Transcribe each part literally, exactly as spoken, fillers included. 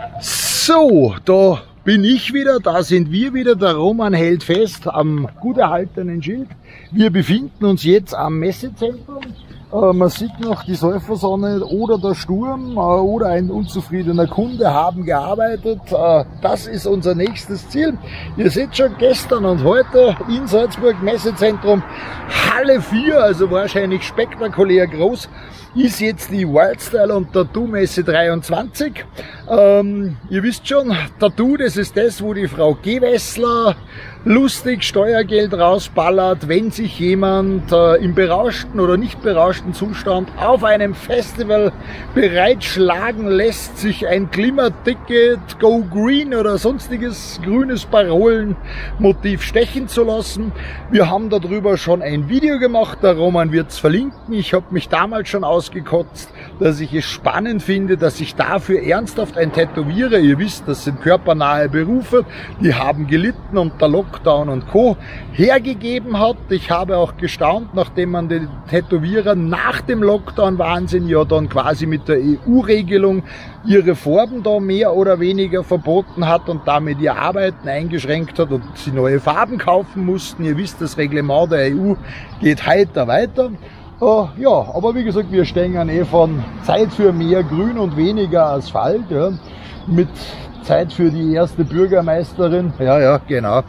So, da bin ich wieder, da sind wir wieder, der Roman hält fest am gut erhaltenen Schild. Wir befinden uns jetzt am Messezentrum. Äh, man sieht noch die Säufersonne oder der Sturm äh, oder ein unzufriedener Kunde haben gearbeitet. Äh, das ist unser nächstes Ziel. Ihr seht schon, gestern und heute in Salzburg Messezentrum Halle vier, also wahrscheinlich spektakulär groß, ist jetzt die Wildstyle und Tattoo Messe dreiundzwanzig. Ähm, ihr wisst schon, Tattoo, das ist das, wo die Frau Gewessler lustig Steuergeld rausballert, wenn sich jemand äh, im berauschten oder nicht berauschten Zustand auf einem Festival bereitschlagen lässt, sich ein Klimaticket, Go Green oder sonstiges grünes Parolenmotiv stechen zu lassen. Wir haben darüber schon ein Video gemacht, der Roman wird es verlinken. Ich habe mich damals schon ausgekotzt, dass ich es spannend finde, dass ich dafür ernsthaft ein Tätowierer, ihr wisst, das sind körpernahe Berufe, die haben gelitten unter Lockdown und Co. hergegeben hat. Ich habe auch gestaunt, nachdem man den Tätowierer nach dem Lockdown Wahnsinn ja dann quasi mit der E U-Regelung ihre Farben da mehr oder weniger verboten hat und damit ihr Arbeiten eingeschränkt hat und sie neue Farben kaufen mussten. Ihr wisst, das Reglement der E U geht heiter weiter. Uh, ja, aber wie gesagt, wir stehen eh von Zeit für mehr Grün und weniger Asphalt, ja, mit Zeit für die erste Bürgermeisterin, ja, ja, genau.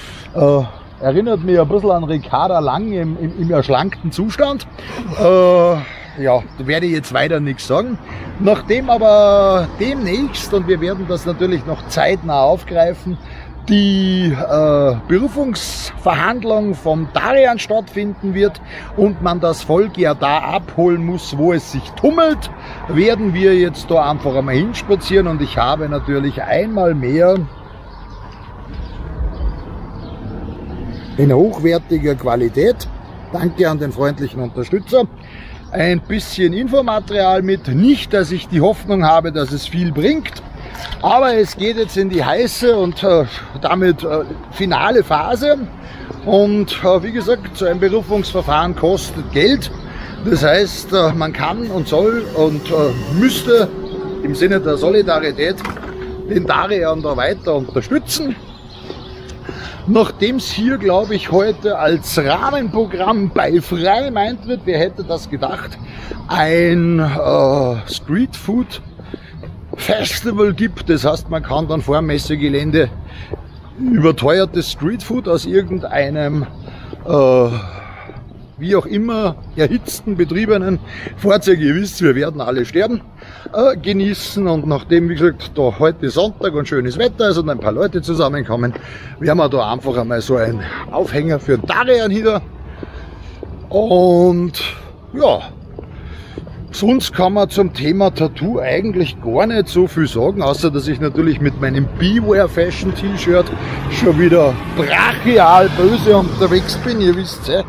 Uh, erinnert mich ein bisschen an Ricarda Lang im, im, im erschlankten Zustand. Uh, ja, da werde ich jetzt weiter nichts sagen. Nachdem aber demnächst, und wir werden das natürlich noch zeitnah aufgreifen, die äh, Berufungsverhandlung vom Darian stattfinden wird und man das Volk ja da abholen muss, wo es sich tummelt, werden wir jetzt da einfach einmal hinspazieren und ich habe natürlich einmal mehr in hochwertiger Qualität, danke an den freundlichen Unterstützer, ein bisschen Infomaterial mit, nicht, dass ich die Hoffnung habe, dass es viel bringt. Aber es geht jetzt in die heiße und äh, damit äh, finale Phase und äh, wie gesagt, so ein Berufungsverfahren kostet Geld. Das heißt, äh, man kann und soll und äh, müsste im Sinne der Solidarität den Darian da weiter unterstützen. Nachdem es hier, glaube ich, heute als Rahmenprogramm bei freiem Eintritt, wer hätte das gedacht, ein äh, Streetfood Festival gibt, das heißt, man kann dann vor dem Messegelände überteuertes Streetfood aus irgendeinem äh, wie auch immer erhitzten, betriebenen Fahrzeug, ihr wisst, wir werden alle sterben, äh, genießen und nachdem, wie gesagt, da heute Sonntag und schönes Wetter ist und ein paar Leute zusammenkommen, werden wir da einfach einmal so einen Aufhänger für den Darian hier und ja, sonst kann man zum Thema Tattoo eigentlich gar nicht so viel sagen, außer dass ich natürlich mit meinem Beware Fashion T-Shirt schon wieder brachial böse unterwegs bin, ihr wisst es.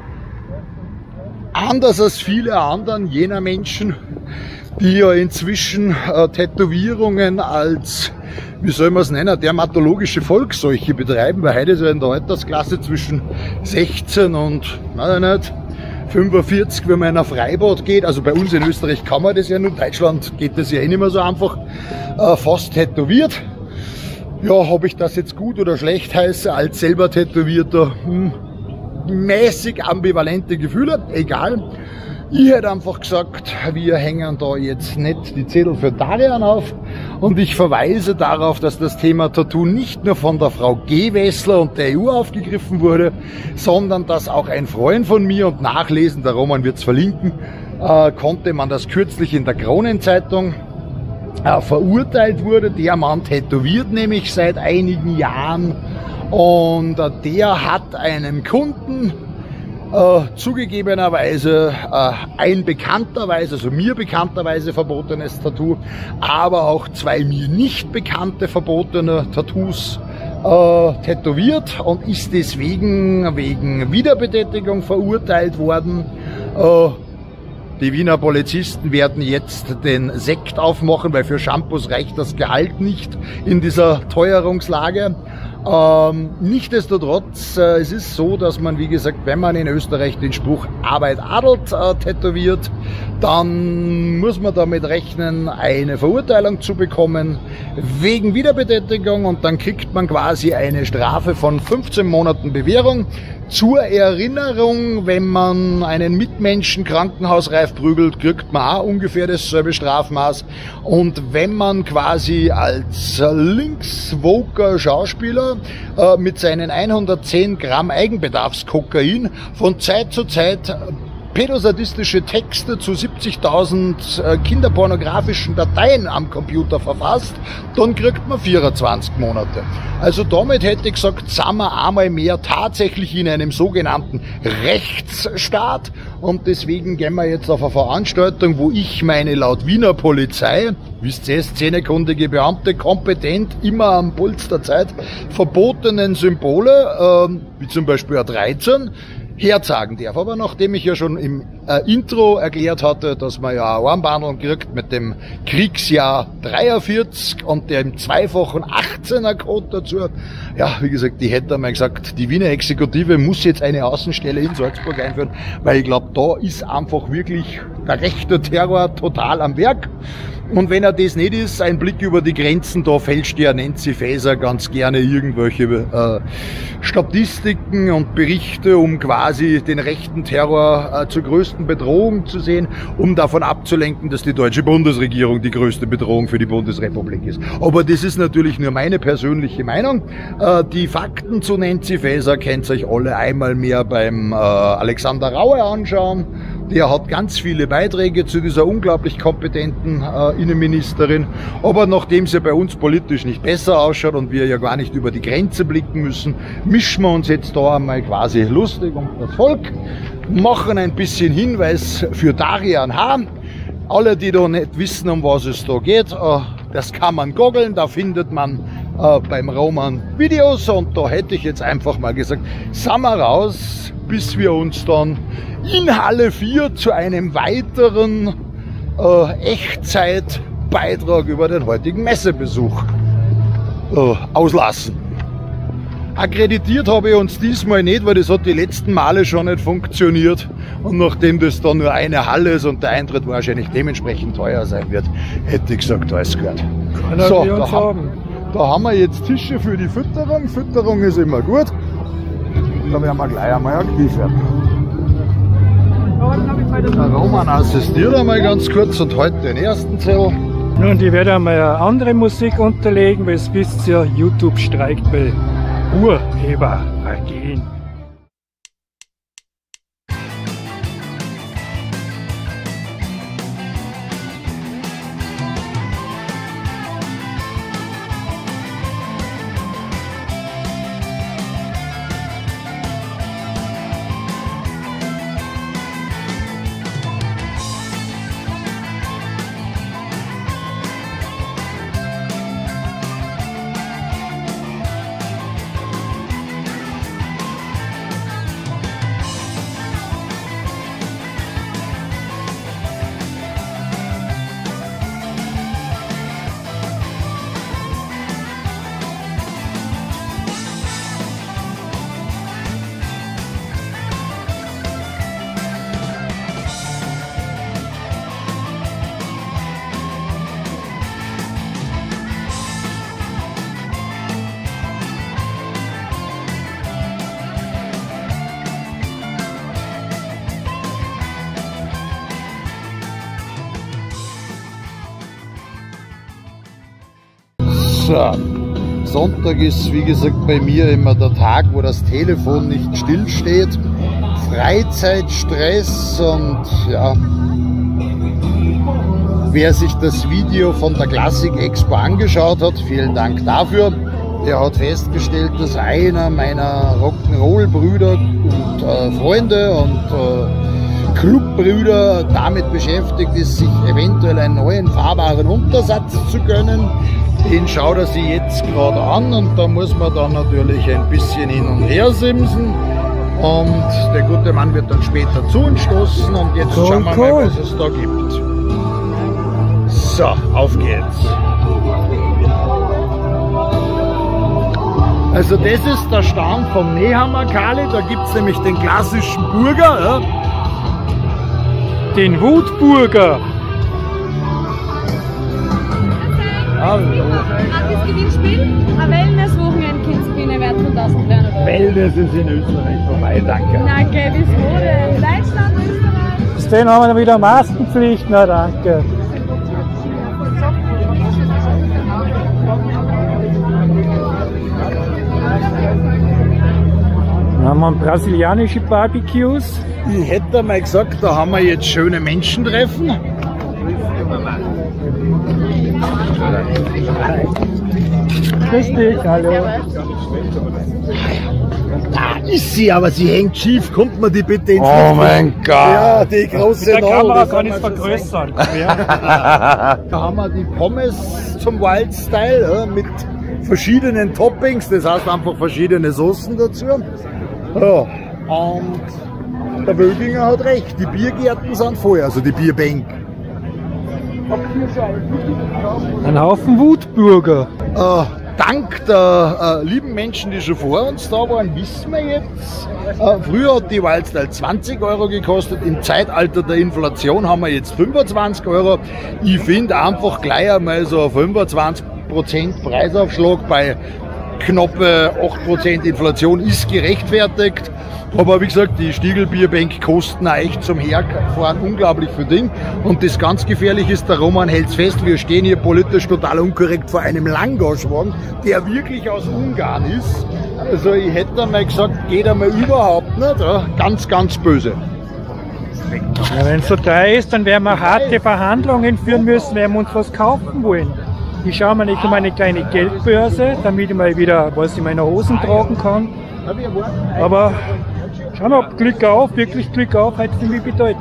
Anders als viele anderen jener Menschen, die ja inzwischen äh, Tätowierungen als, wie soll man es nennen, dermatologische Volksseuche betreiben, weil heute so in der Altersklasse zwischen sechzehn und, weiß ich nicht, fünfundvierzig, wenn man in ein Freibad geht, also bei uns in Österreich kann man das ja nur, in Deutschland geht das ja eh nicht mehr so einfach, äh, fast tätowiert. Ja, ob ich das jetzt gut oder schlecht heiße, als selber Tätowierter, hm, mäßig ambivalente Gefühle, egal. Ich hätte einfach gesagt, wir hängen da jetzt nicht die Zettel für Darian auf und ich verweise darauf, dass das Thema Tattoo nicht nur von der Frau Gewessler und der E U aufgegriffen wurde, sondern dass auch ein Freund von mir und nachlesen, der Roman wird es verlinken, äh, konnte man das kürzlich in der Kronenzeitung äh, verurteilt wurde. Der Mann tätowiert nämlich seit einigen Jahren und äh, der hat einem Kunden Äh, zugegebenerweise äh, ein bekannterweise, also mir bekannterweise verbotenes Tattoo, aber auch zwei mir nicht bekannte verbotene Tattoos äh, tätowiert und ist deswegen wegen Wiederbetätigung verurteilt worden. Äh, die Wiener Polizisten werden jetzt den Sekt aufmachen, weil für Shampoos reicht das Gehalt nicht in dieser Teuerungslage. Ähm, nichtsdestotrotz, äh, es ist so, dass man, wie gesagt, wenn man in Österreich den Spruch Arbeit adelt äh, tätowiert, dann muss man damit rechnen, eine Verurteilung zu bekommen wegen Wiederbetätigung, und dann kriegt man quasi eine Strafe von fünfzehn Monaten Bewährung. Zur Erinnerung, wenn man einen Mitmenschen krankenhausreif prügelt, kriegt man auch ungefähr dasselbe Strafmaß. Und wenn man quasi als linkswoker Schauspieler äh, mit seinen hundertzehn Gramm Eigenbedarfskokain von Zeit zu Zeit pädosadistische Texte zu siebzigtausend äh, kinderpornografischen Dateien am Computer verfasst, dann kriegt man vierundzwanzig Monate. Also damit hätte ich gesagt, sind wir einmal mehr tatsächlich in einem sogenannten Rechtsstaat, und deswegen gehen wir jetzt auf eine Veranstaltung, wo ich meine laut Wiener Polizei, wisst ihr, szenekundige Beamte, kompetent, immer am Puls der Zeit, verbotenen Symbole, äh, wie zum Beispiel A dreizehn, herzagen darf. Aber nachdem ich ja schon im äh, Intro erklärt hatte, dass man ja eine Armbandel kriegt mit dem Kriegsjahr dreiundvierzig und dem zweifachen achtzehner Code dazu, ja, wie gesagt, die hätte einmal gesagt, die Wiener Exekutive muss jetzt eine Außenstelle in Salzburg einführen, weil ich glaube, da ist einfach wirklich der rechte Terror total am Werk. Und wenn er das nicht ist, ein Blick über die Grenzen, da fälscht ja Nancy Faeser ganz gerne irgendwelche äh, Statistiken und Berichte, um quasi den rechten Terror äh, zur größten Bedrohung zu sehen, um davon abzulenken, dass die deutsche Bundesregierung die größte Bedrohung für die Bundesrepublik ist. Aber das ist natürlich nur meine persönliche Meinung. Äh, die Fakten zu Nancy Faeser könnt ihr euch alle einmal mehr beim äh, Alexander Raue anschauen. Der hat ganz viele Beiträge zu dieser unglaublich kompetenten äh, Innenministerin. Aber nachdem sie bei uns politisch nicht besser ausschaut und wir ja gar nicht über die Grenze blicken müssen, mischen wir uns jetzt da einmal quasi lustig um das Volk, machen ein bisschen Hinweis für Darian H. Alle, die da nicht wissen, um was es da geht, äh, das kann man googeln, da findet man äh, beim Roman Videos, und da hätte ich jetzt einfach mal gesagt, sind wir raus, bis wir uns dann in Halle vier zu einem weiteren äh, Echtzeitbeitrag über den heutigen Messebesuch äh, auslassen. Akkreditiert habe ich uns diesmal nicht, weil das hat die letzten Male schon nicht funktioniert, und nachdem das dann nur eine Halle ist und der Eintritt wahrscheinlich dementsprechend teuer sein wird, hätte ich gesagt, alles gehört. So, da haben, da haben wir jetzt Tische für die Fütterung. Fütterung ist immer gut. Da werden wir gleich einmal aktiv werden. Der Roman assistiert einmal ganz kurz und heute den ersten Zettel. Nun, die werden einmal eine andere Musik unterlegen, weil es wisst ihr, YouTube streikt bei Urhebervergehen. So, Sonntag ist wie gesagt bei mir immer der Tag, wo das Telefon nicht stillsteht. Freizeitstress, und ja, wer sich das Video von der Klassik Expo angeschaut hat, vielen Dank dafür. Der hat festgestellt, dass einer meiner Rock'n'Roll-Brüder und äh, Freunde und äh, Clubbrüder damit beschäftigt ist, sich eventuell einen neuen fahrbaren Untersatz zu gönnen. Den schaut er sich jetzt gerade an, und da muss man dann natürlich ein bisschen hin und her simsen. Und der gute Mann wird dann später zu uns stoßen, und jetzt cool, schauen wir cool. mal, was es da gibt. So, auf geht's. Also das ist der Stand vom Nehammer Kali, da gibt es nämlich den klassischen Burger. Ja. Den Wutburger. Hallo. Gratis Gewinnspiel, ein Wellness-Wochenende kannst du gewinnen, wert von tausenddreihundert Euro. Wellness ist in Österreich vorbei, danke. Danke, bis wo denn? Deutschland, Österreich? Bis dahin haben wir dann wieder Maskenpflicht, na danke. Dann haben wir brasilianische Barbecues. Ich hätte mal gesagt, da haben wir jetzt schöne Menschentreffen. Grüß dich, hallo. Da ist sie, aber sie hängt schief. Kommt man die bitte ins Oh mein Gott! Ja, die große Mit der Nau, Kamera das kann haben ich es wir schon vergrößern. Da haben wir die Pommes zum Wild Style ja, mit verschiedenen Toppings, das heißt einfach verschiedene Soßen dazu. Ja, und der Wölginger hat recht, die Biergärten sind voll, also die Bierbänke. Ein Haufen Wutburger. Äh, dank der äh, lieben Menschen, die schon vor uns da waren, wissen wir jetzt, äh, früher hat die Wildstyle zwanzig Euro gekostet, im Zeitalter der Inflation haben wir jetzt fünfundzwanzig Euro. Ich finde einfach gleich einmal so ein fünfundzwanzig Prozent Preisaufschlag bei knappe acht Prozent Inflation ist gerechtfertigt. Aber wie gesagt, die Stiegelbierbänke kosten auch echt zum Herfahren unglaublich viel Ding. Und das ganz gefährlich ist, der Roman hält's fest, wir stehen hier politisch total unkorrekt vor einem Langoschwagen, der wirklich aus Ungarn ist. Also ich hätte einmal gesagt, geht einmal überhaupt nicht. Ja, ganz, ganz böse. Ja, wenn es so teuer ist, dann werden wir harte Verhandlungen führen müssen, wenn wir uns was kaufen wollen. Ich schaue mir nicht um eine kleine Geldbörse, damit ich mal wieder was in meiner Hosen tragen kann. Aber schauen wir, ob Glück auf, wirklich Glück auf, heute für mich bedeutet.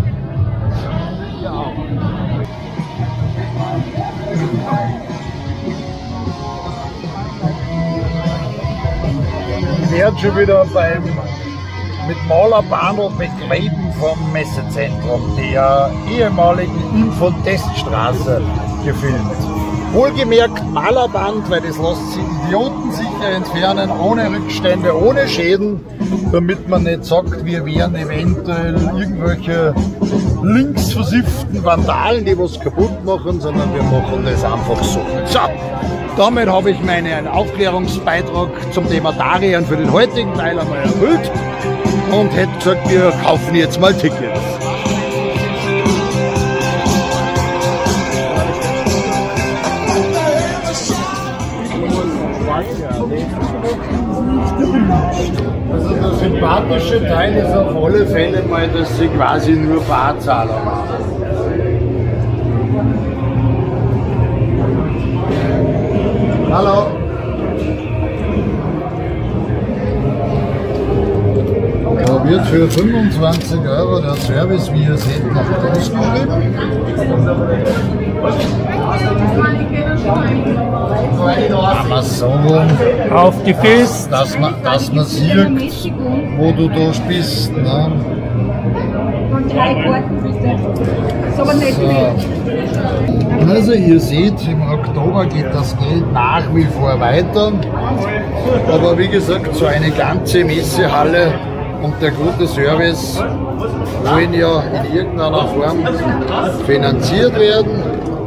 Ich werde schon wieder beim mit Malerbandel begleiten vom Messezentrum der ehemaligen Info-Teststraße gefilmt. Wohlgemerkt Malerband, weil das lässt sich idiotensicher entfernen, ohne Rückstände, ohne Schäden, damit man nicht sagt, wir wären eventuell irgendwelche linksversifften Vandalen, die was kaputt machen, sondern wir machen das einfach so. So, damit habe ich meinen Aufklärungsbeitrag zum Thema Darien für den heutigen Teil einmal erfüllt und hätte gesagt, wir kaufen jetzt mal Tickets. Also der sympathische Teil ist auf alle Fälle mal, dass sie quasi nur Barzahler machen. Hallo! Da wird für fünfundzwanzig Euro der Service, wie ihr seht, nach draußen geschrieben. Amazon. Auf die Fist! Dass man, dass man sieht, wo du da bist. Ne? Und drei Karten bitte. Ist aber nicht So. Also ihr seht, im Oktober geht das Geld nach wie vor weiter. Aber wie gesagt, so eine ganze Messehalle und der gute Service wollen ja in irgendeiner Form finanziert werden.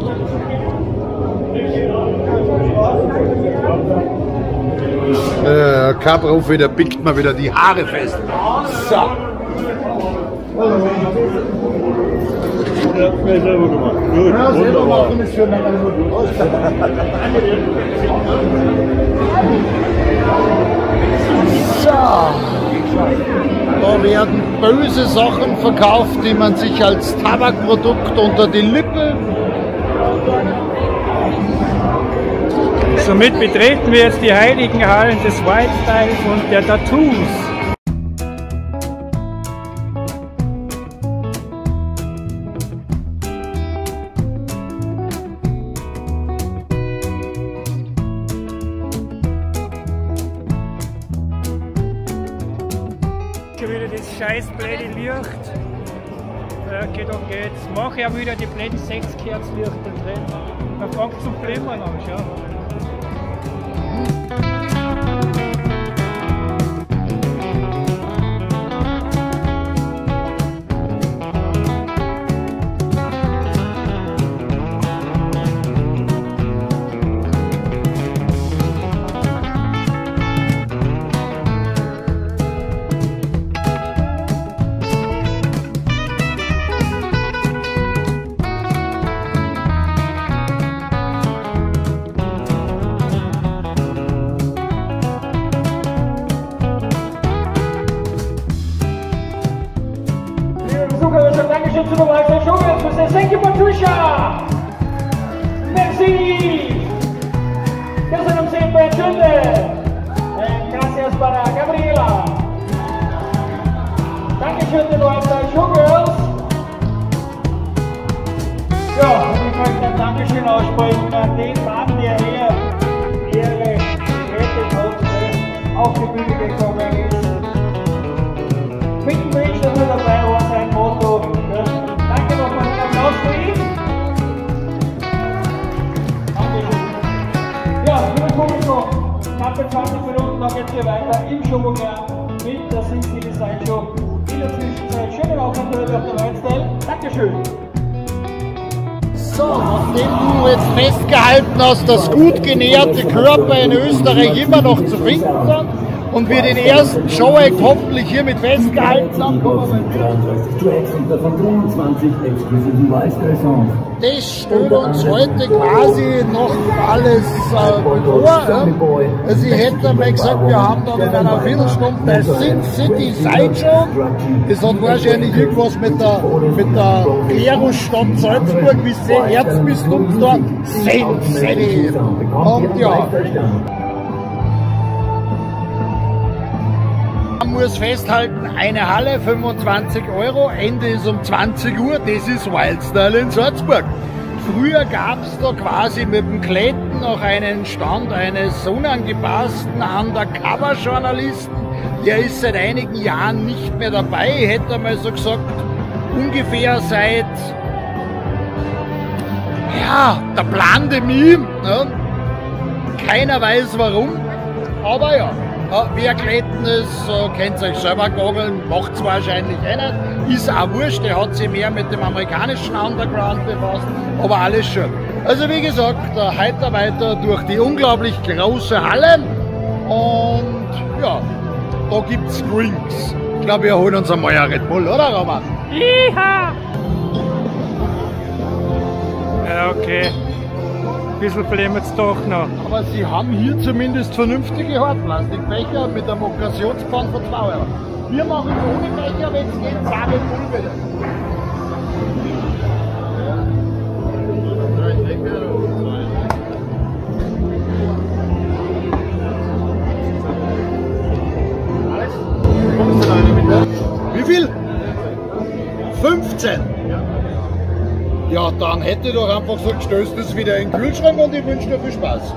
Äh, kein Profi, der pickt mir wieder die Haare fest. So. Ja, selber machen ist für mich also gut. So. Da werden böse Sachen verkauft, die man sich als Tabakprodukt unter die Lippe. Somit betreten wir jetzt die heiligen Hallen des Wildstyles und der Tattoos. Schon wieder das scheiß blöde Licht. Okay, dann geht's. Mach ja wieder die blöden sechs Kerzlichter drin. Dann fängt zum Flimmern an, schau. thank you, Patricia! Merci! Köszönöm szépen, Tünde! And gracias para Gabriela! Dankeschön, den Leuten, Showgirls! Ja, und ich möchte ein Dankeschön aussprechen an den Mann, der hier Ehre gerettet hat, auf die Bühne gekommen ist. Finden wir nicht, dass er dabei war, sein Motto. Danke nochmal, einen Applaus für ihn. Dankeschön. Ja, liebe Publikum, knappe zwanzig Minuten, dann geht es hier weiter im Showprogramm mit der Sin City Sideshow. In der Zwischenzeit schönen Aufenthalt auf der Weinstyle. Dankeschön. So, nachdem du jetzt festgehalten hast, dass gut genährte Körper in Österreich immer noch zu finden sind und wir den ersten Show-Act hoffentlich hiermit festgehalten haben, das stellt uns heute quasi noch alles äh, vor. Also ich hätte mal gesagt, wir haben dann in einer Viertelstunde der Sin City Sideshow. Das hat wahrscheinlich irgendwas mit der, mit der Klerusstadt Salzburg, wie sie Erzbistum dort Sin City. Und ja. Man muss festhalten, eine Halle, fünfundzwanzig Euro, Ende ist um zwanzig Uhr, das ist Wildstyle in Salzburg. Früher gab es da quasi mit dem Kletten noch einen Stand eines unangepassten Undercover-Journalisten, der ist seit einigen Jahren nicht mehr dabei, ich hätte mal so gesagt, ungefähr seit, ja, der Pandemie, ne? Keiner weiß warum, aber ja. Ja, wer Kletten ist, äh, könnt ihr euch selber goggeln, macht es wahrscheinlich eh nicht, ist auch wurscht, der hat sich mehr mit dem amerikanischen Underground befasst, aber alles schön. Also wie gesagt, äh, heute weiter durch die unglaublich große Halle und ja, da gibt es Drinks. Ich glaube, wir holen uns einmal ein Red Bull, oder Roman? Iha! Ja, okay. Ein bisschen flimmert es doch noch. Aber sie haben hier zumindest vernünftige Hartplastikbecher mit einem Okkasionsband von zwei Euro. Wir machen es ohne Becher, wenn es geht, sage Bull wieder. Wie viel? fünfzehn. Ja, dann hätte ich doch einfach so, stößt es wieder in den Kühlschrank und ich wünsche dir viel Spaß.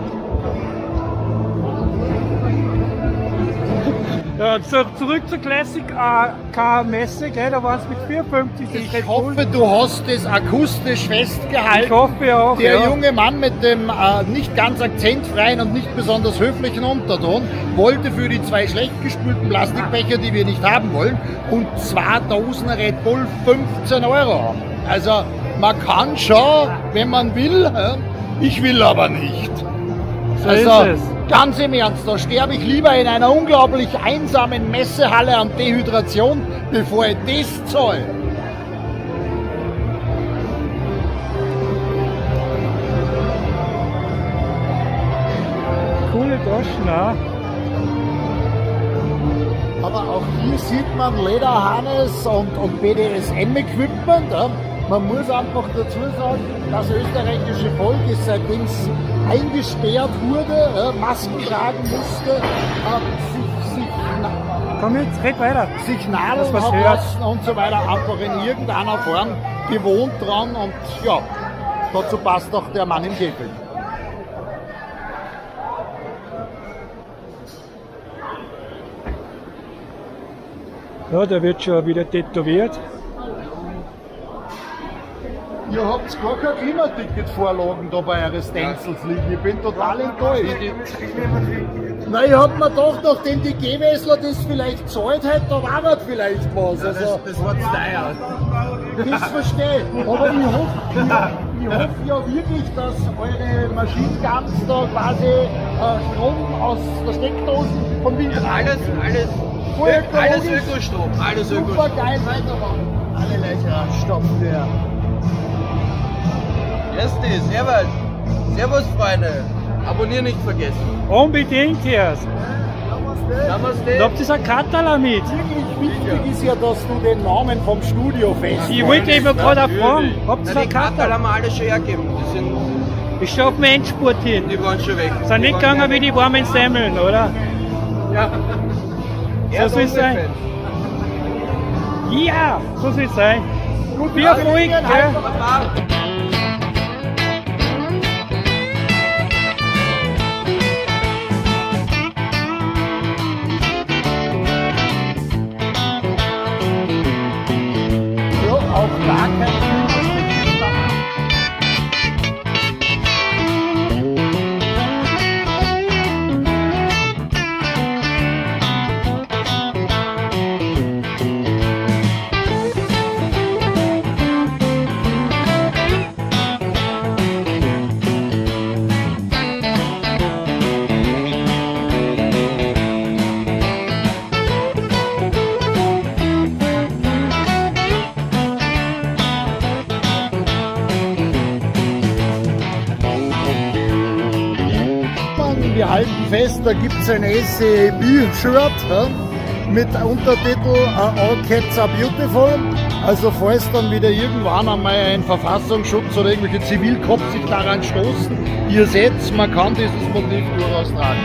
Ja, so, zurück zur Classic A K Messe, gell? Da waren es mit vierundfünfzig. Ich hoffe, du hast es akustisch festgehalten. Ich hoffe auch. Der ja. junge Mann mit dem äh, nicht ganz akzentfreien und nicht besonders höflichen Unterton wollte für die zwei schlecht gespülten Plastikbecher, die wir nicht haben wollen, und zwei Dosen Red Bull fünfzehn Euro haben. Also man kann schon, wenn man will, ich will aber nicht. So also ist es. Ganz im Ernst, da sterbe ich lieber in einer unglaublich einsamen Messehalle an Dehydration, bevor ich das zahle. Coole Taschen, ne? Aber auch hier sieht man Lederharness und, und B D S M-Equipment. Ja. Man muss einfach dazu sagen, das österreichische Volk ist seitdem es eingesperrt wurde, ja, Masken tragen musste, äh, sich, sich, Komm jetzt, red weiter. sich nadeln was hat hört. lassen und so weiter, einfach in irgendeiner Form gewohnt dran und ja, dazu passt auch der Mann im Käfig. Ja, der wird schon wieder tätowiert. Ihr habt gar keine Klimaticket-Vorlagen da bei euren Stencils liegen. Ich bin total enttäuscht. Nein, ich hab mir gedacht, nachdem die Gewessler das vielleicht zahlt hätte, da war das vielleicht was. Also, Das war zu teuer. das verstehe ich. Aber ich hoffe, ich, ich hoffe ja wirklich, dass eure Maschinenguns da quasi äh, Strom aus der Steckdose vom Wind Alles, alles, voll alles ökologisch, Ökostrom. Alles super Ökostrom. geil weitermachen. Alle Löcher stopfen wir. Erste, servus. Servus, Freunde. Abonnieren nicht vergessen. Unbedingt jetzt. Namaste. Namaste. Und habt ihr so ein Katala mit? Wirklich wichtig ist ja, dass du den Namen vom Studio fest. Ich wollte eben gerade auch fragen, habt ihr so Na, ein die Karten Katala? haben wir alle schon hergegeben. Die, sind, Ich schaue auf den Endspurt hin. die waren schon weg. Sind nicht gegangen wie die warmen Semmeln, oder? Ja. So soll es sein. Ja, so soll es sein. Viel Erfolg, gell? Baba. Ja, auch gar kein Wir halten fest, da gibt es ein S C B-Shirt ja, mit Untertitel uh, All Cats are Beautiful. Also falls dann wieder irgendwann einmal ein Verfassungsschutz oder irgendwelche Zivilcops sich daran stoßen, ihr seht, man kann dieses Motiv durchaus tragen.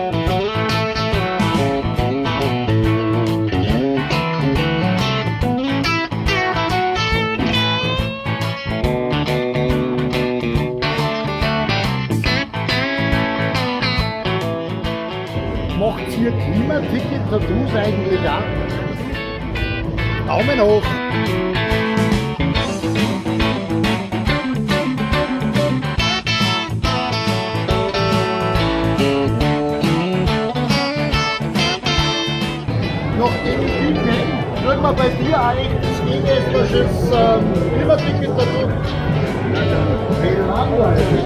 Macht hier Klimaticket-Tattoos eigentlich auch? Daumen hoch! Nachdem ich viel kenne, kriegen wir bei dir auch echtes gegenästherisches ähm, Klimaticket-Tattoo. Viel langweilig.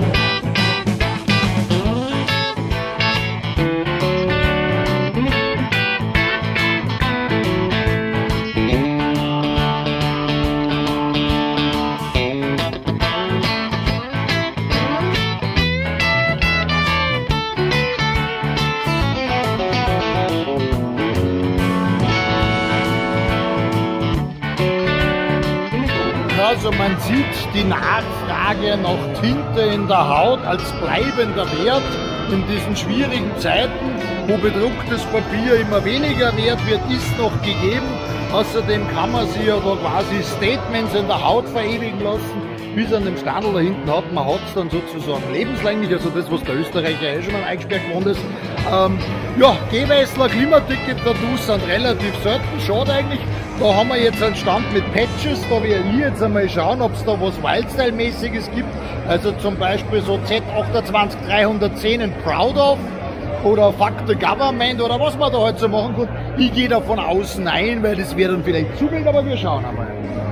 Also man sieht die Nachfrage nach Tinte in der Haut als bleibender Wert in diesen schwierigen Zeiten, wo bedrucktes Papier immer weniger wert wird, ist noch gegeben. Außerdem kann man sich ja da quasi Statements in der Haut verewigen lassen. Bis an dem Standel da hinten hat, man hat es dann sozusagen lebenslänglich, also das, was der Österreicher eh schon mal eingesperrt geworden ist. Ähm, ja, Gehweißler Klimaticket-Tattoos sind relativ selten, schade eigentlich. Da haben wir jetzt einen Stand mit Patches, da werde ich jetzt einmal schauen, ob es da was Wildstyle-mäßiges gibt. Also zum Beispiel so Z achtundzwanzig dreihundertzehn in Proud of oder Fuck the Government oder was man da halt so machen kann. Ich gehe da von außen nein, weil das wäre dann vielleicht zu wild, aber wir schauen einmal.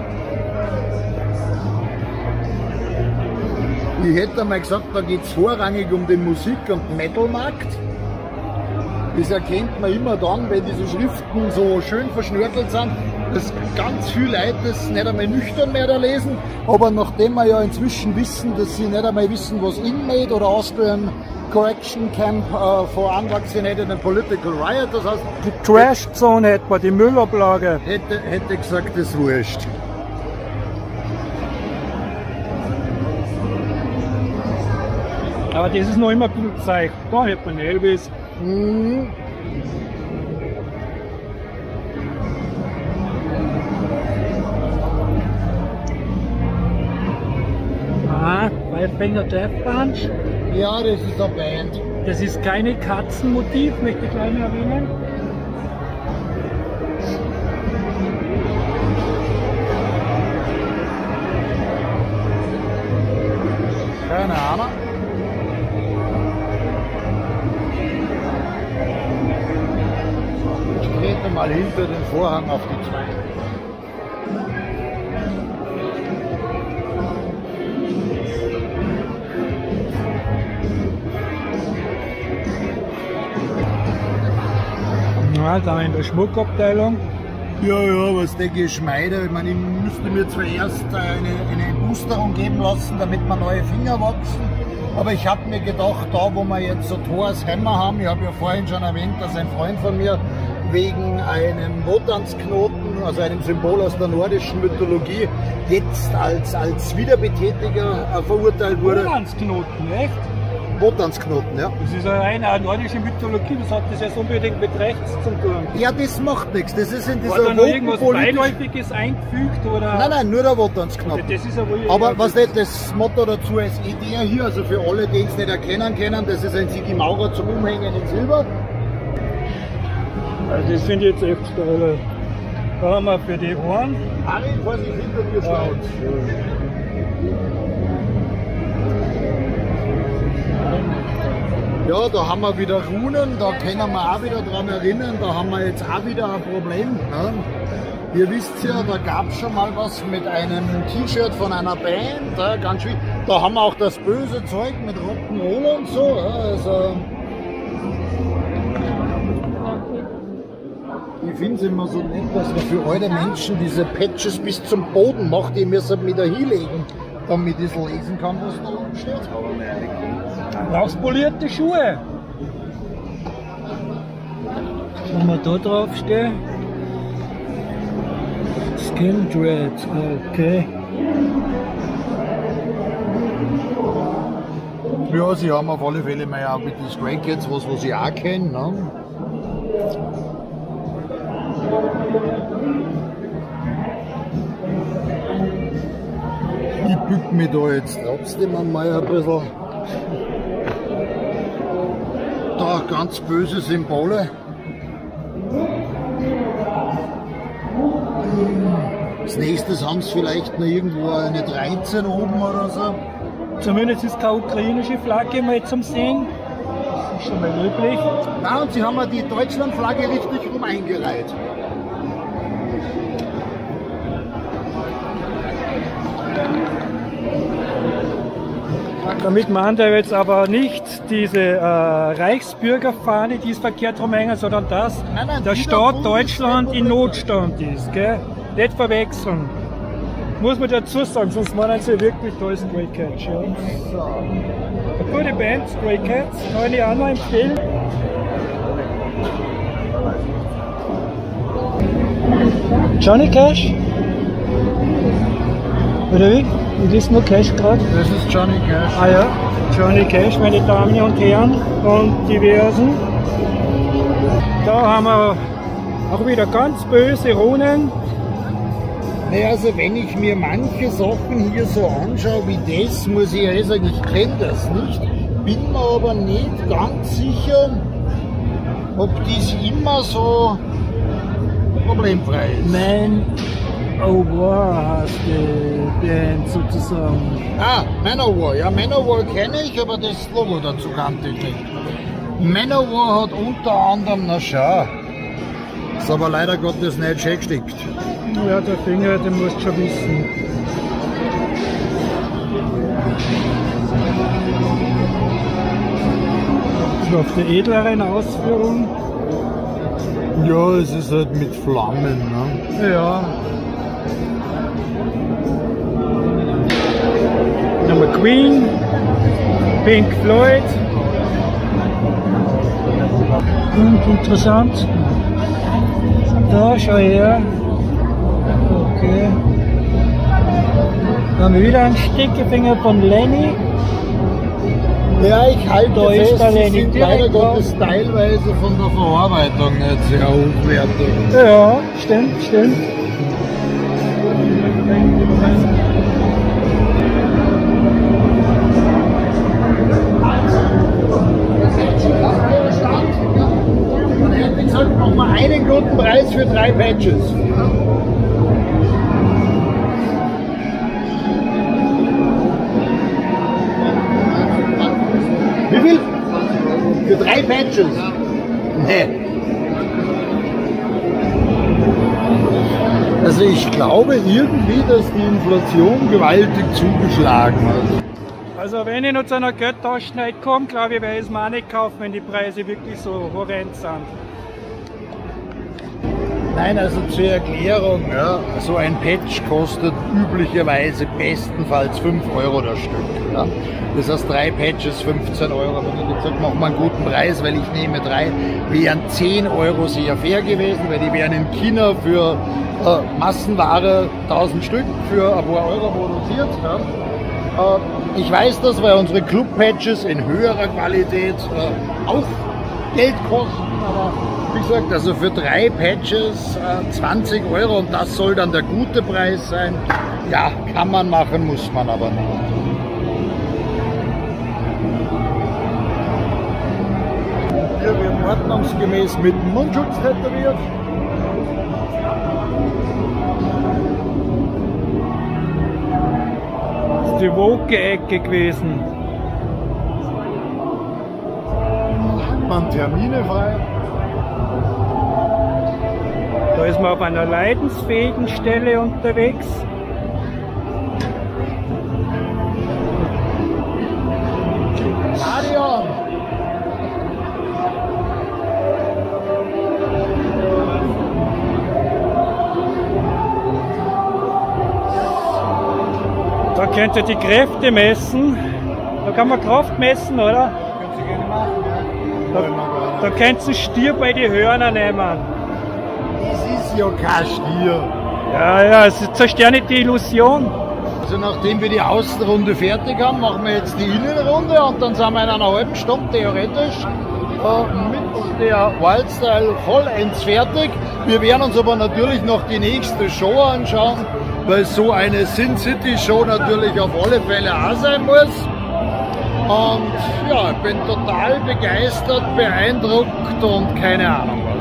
Ich hätte einmal gesagt, da geht es vorrangig um den Musik- und Metalmarkt. Das erkennt man immer dann, wenn diese Schriften so schön verschnörkelt sind, dass ganz viele Leute das nicht einmal nüchtern mehr da lesen. Aber nachdem wir ja inzwischen wissen, dass sie nicht einmal wissen, was Inmate oder Austrian Correction Camp uh, for Unvaccinated and Political Riot, das heißt, Die Trash Zone etwa, die Müllablage. hätte, hätte gesagt, das ist wurscht. Aber das ist noch immer ein bisschen gezeigt. Da hat man Elvis. Mhm. Ah, Five Finger Death Punch. Ja, das ist eine Band. Das ist keine Katzenmotiv, möchte ich gleich mal erwähnen. Keine Ahnung. Ich trete mal hinter den Vorhang auf die zwei. Ja, da in der Schmuckabteilung. Ja, ja, was der Geschmeide. Ich meine, ich müsste mir zuerst eine, eine Boosterung geben lassen, damit mir neue Finger wachsen. Aber ich habe mir gedacht, da wo wir jetzt so Thors Hammer haben, ich habe ja vorhin schon erwähnt, dass ein Freund von mir wegen einem Wotansknoten, also einem Symbol aus der nordischen Mythologie, jetzt als, als Wiederbetätiger äh, verurteilt wurde. Wotansknoten, echt? Wotansknoten, ja. Das ist eine, eine nordische Mythologie, das hat das ja so unbedingt mit rechts zu tun. Ja, das macht nichts. Das ist in dieser War da noch irgendwas politisch... Beiläufiges eingefügt? Oder? Nein, nein, nur der Wotansknoten. Das ist ja wohl Aber was nicht, das Motto dazu ist eh der hier, also für alle, die es nicht erkennen können, das ist ein Sigi Maurer zum Umhängen in Silber. Also das finde ich jetzt echt steil. Da haben wir für die Ohren. Harry, Vorsicht, hinter dir schaut. Ja, da haben wir wieder Runen, da können wir auch wieder dran erinnern, da haben wir jetzt auch wieder ein Problem. Ne? Ihr wisst ja, da gab es schon mal was mit einem T-Shirt von einer Band, ja, ganz schwierig. Da haben wir auch das böse Zeug mit Rock'n'Roll und so. Ja, also ich finde es immer so nett, dass man für alte Menschen diese Patches bis zum Boden macht, die müssen mit der hinlegen, damit ich es lesen kann, was da oben steht. Du brauchst polierte Schuhe. Wenn wir da drauf stehen. Skin Dread, okay. Ja, sie haben auf alle Fälle mal auch mit den Stray Cats was, was ich auch kenne. Ne? Ich bück mich da jetzt trotzdem einmal ein bisschen. Da ganz böse Symbole. Als nächstes haben sie vielleicht noch irgendwo eine dreizehn oben oder so. Zumindest ist keine ukrainische Flagge mal zum Sehen. Das ist schon mal üblich. Ja, und sie haben ja die Deutschlandflagge richtig rum eingereiht. Damit meint er jetzt aber nicht diese äh, Reichsbürgerfahne, die ist verkehrt rumhängen, sondern dass Nein, nein, der die Staat da Deutschland ist in Notstand ist. Gell? Nicht verwechseln. Muss man dazu sagen, sonst meinen sie wirklich, da ist Stray Cats. Ja. Eine gute Band, Stray Cats, kann ich auch noch empfehlen. Johnny Cash? Oder wie? Das ist nur Cash gerade. Das ist Johnny Cash. Ah ja, Johnny Cash, meine Damen und Herren und diversen. Da haben wir auch wieder ganz böse Runen. Naja, also wenn ich mir manche Sachen hier so anschaue wie das, muss ich ja sagen, ich kenne das nicht. Bin mir aber nicht ganz sicher, ob dies immer so problemfrei ist. Man Oh War heißt die Band sozusagen. Ah, Manowar. Ja, Manowar kenne ich, aber das Logo dazu kannte ich nicht. Manowar hat unter anderem, na schau, ist aber leider Gottes nicht schön gestickt. Ja, der Finger, den musst du schon wissen. So auf der edleren Ausführung. Ja, es ist halt mit Flammen, ne? Ja. Dann haben wir Queen, Pink Floyd. Und interessant. Da, schau her. Okay. Dann haben wir wieder einen Stickefinger von Lenny. Ja, ich halte Da ist fest, der sie Lenny sind direkt leider drauf. Gottes teilweise von der Verarbeitung nicht sehr hochwertig. Ja, stimmt, stimmt. Und er hat gesagt, noch mal einen guten Preis für drei Patches. Wie viel? Für drei Patches? Nee. Also ich glaube irgendwie, dass die Inflation gewaltig zugeschlagen hat. Also wenn ich noch zu einer Geldtaschenheit komme, glaube ich, werde ich es mir auch nicht kaufen, wenn die Preise wirklich so horrend sind. Nein, also zur Erklärung, ja, so ein Patch kostet üblicherweise bestenfalls fünf Euro das Stück. Ja. Das heißt, drei Patches fünfzehn Euro. Wenn ich gesagt, machen wir einen guten Preis, weil ich nehme drei, wären zehn Euro sehr fair gewesen, weil die wären in China für äh, Massenware tausend Stück für ein paar Euro produziert. Ja. Äh, ich weiß das, weil unsere Club-Patches in höherer Qualität äh, auch Geld kosten, aber wie gesagt, also für drei Patches äh, zwanzig Euro und das soll dann der gute Preis sein. Ja, kann man machen, muss man aber nicht. Hier wird ordnungsgemäß mit dem Mundschutz tätowiert. Das ist die Woke-Ecke gewesen. Man Termine frei. Da ist man auf einer leidensfähigen Stelle unterwegs. Stadion! Da könnt ihr die Kräfte messen. Da kann man Kraft messen, oder? Da, da könnt ihr einen Stier bei die Hörner nehmen. Das ist ja kein Stier. Ja, ja, es zerstört nicht die Illusion. Also nachdem wir die Außenrunde fertig haben, machen wir jetzt die Innenrunde und dann sind wir in einer halben Stunde theoretisch äh, mit der Wildstyle vollends fertig. Wir werden uns aber natürlich noch die nächste Show anschauen, weil so eine Sin City Show natürlich auf alle Fälle auch sein muss. Und ja, ich bin total begeistert, beeindruckt und keine Ahnung was.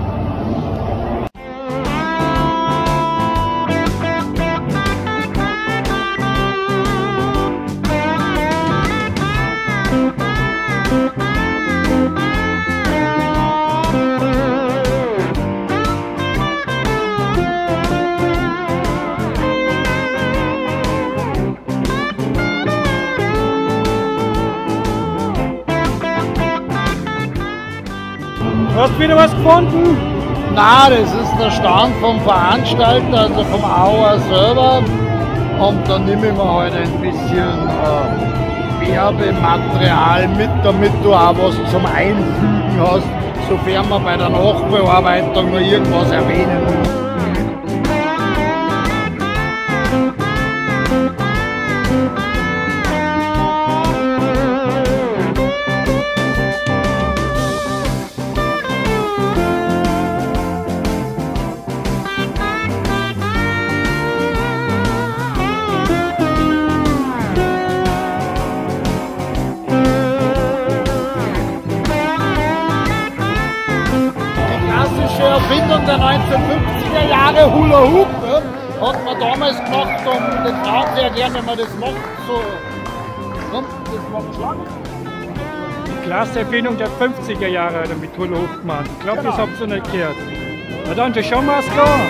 Hast du wieder was gefunden? Na, das ist der Stand vom Veranstalter, also vom A O A selber. Und dann nehme ich mir halt ein bisschen äh, Werbematerial mit, damit du auch was zum Einfügen hast, sofern wir bei der Nachbearbeitung noch irgendwas erwähnen müssen. Erfindung der neunzehnhundertfünfziger Jahre Hula Hoop, ja, hat man damals gemacht, um den Frauen zu erklären, wenn man das macht, so, das macht Schlag. Die klasse Erfindung der fünfziger Jahre mit Hula Hoop gemacht. Ich glaube, genau. Das habt ihr nicht gehört. Na dann, das schauen wir es klar.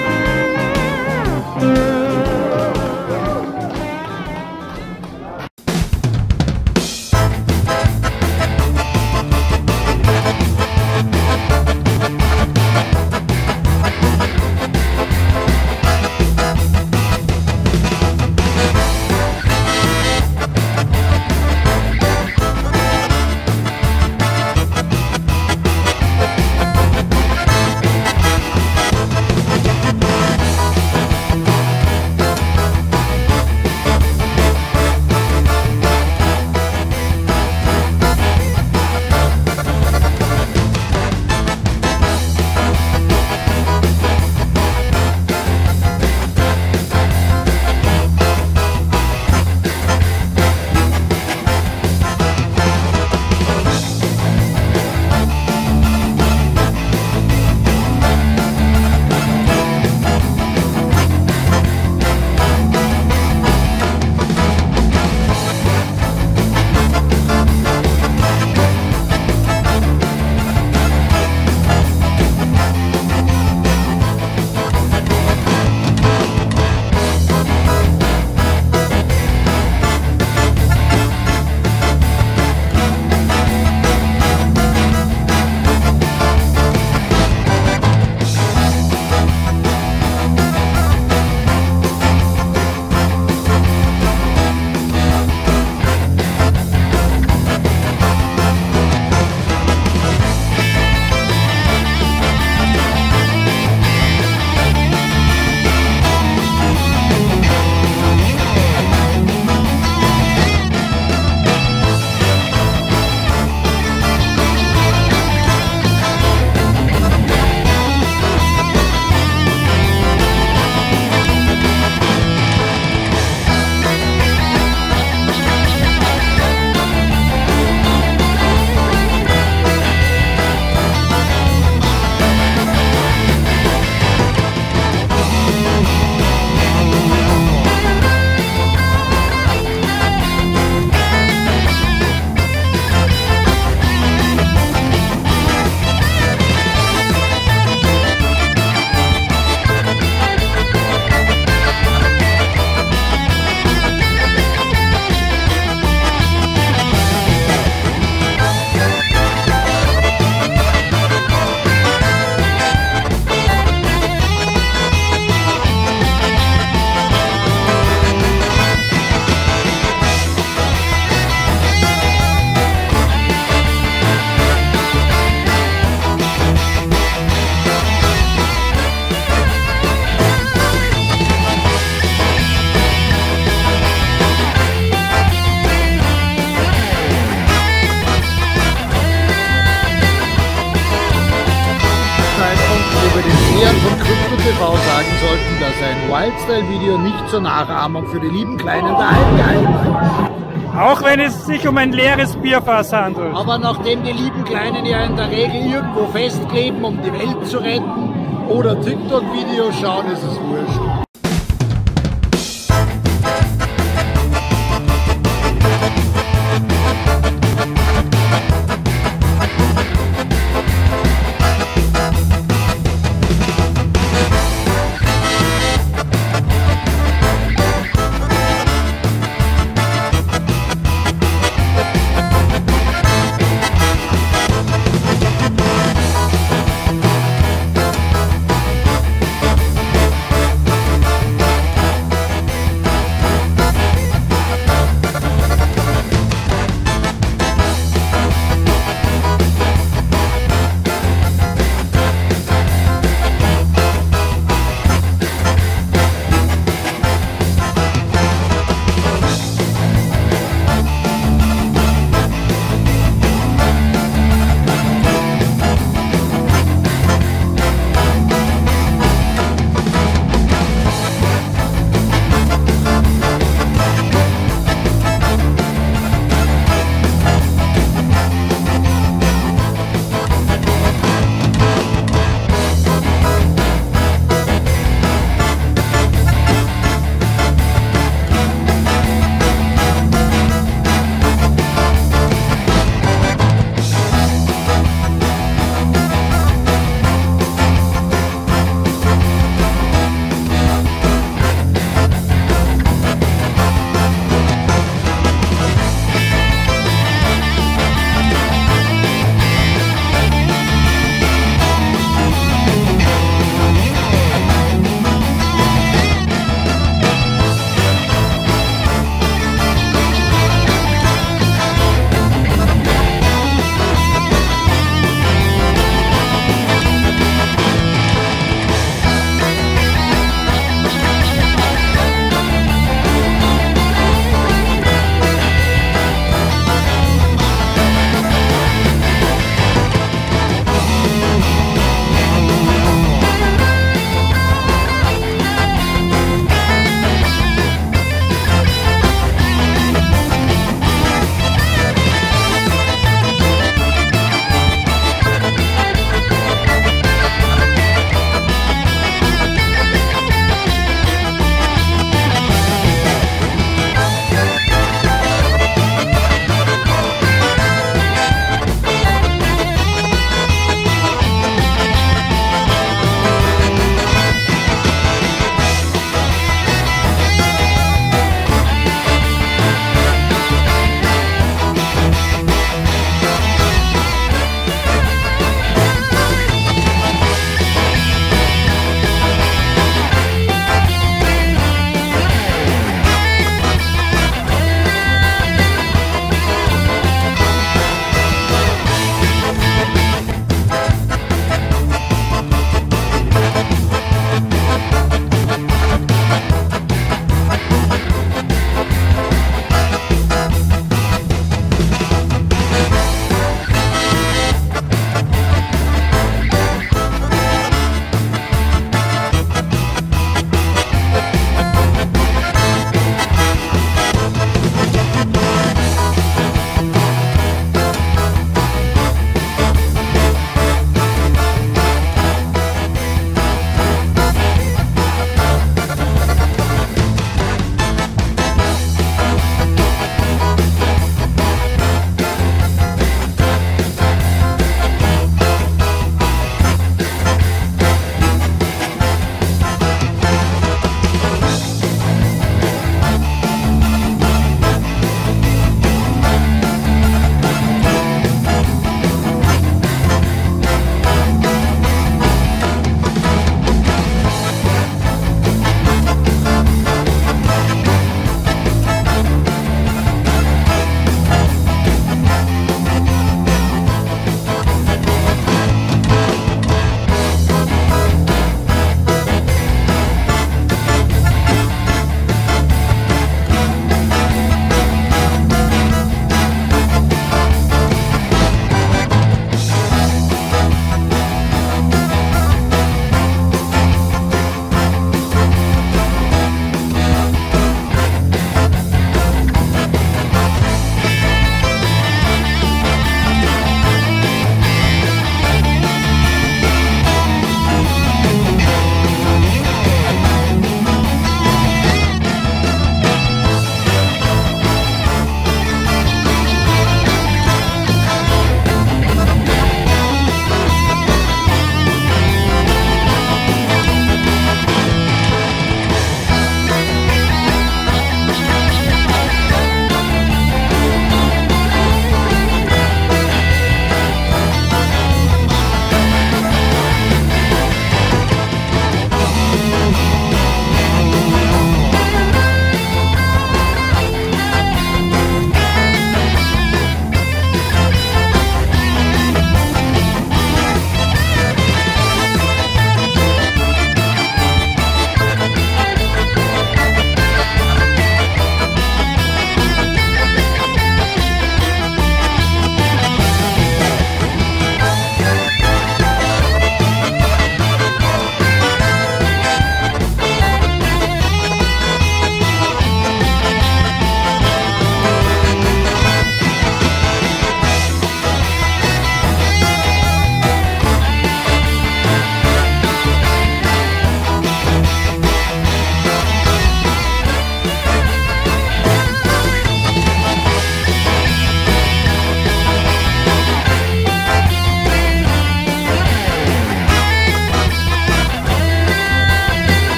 T V sagen sollten, dass ein Wildstyle-Video nicht zur Nachahmung für die lieben Kleinen daheim geeignet ist. Auch wenn es sich um ein leeres Bierfass handelt. Aber nachdem die lieben Kleinen ja in der Regel irgendwo festkleben, um die Welt zu retten, oder TikTok-Videos schauen, ist es wurscht.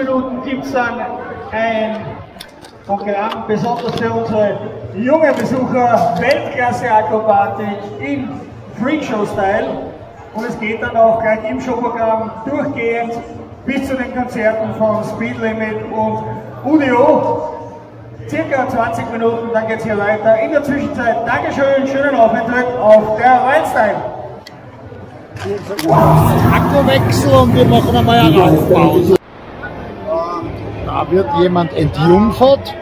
Minuten gibt es dann ein Programm, besonders für unsere jungen Besucher, Weltklasse-Akrobatik im Freakshow-Style. Und es geht dann auch gleich im Showprogramm durchgehend bis zu den Konzerten von Speed Limit und Udio. Circa zwanzig Minuten, dann geht es hier weiter. In der Zwischenzeit, Dankeschön, schönen Aufenthalt auf der Wildstyle. Akkowechsel und wir machen einmal eine Rauchpause. Da wird jemand entjungfert.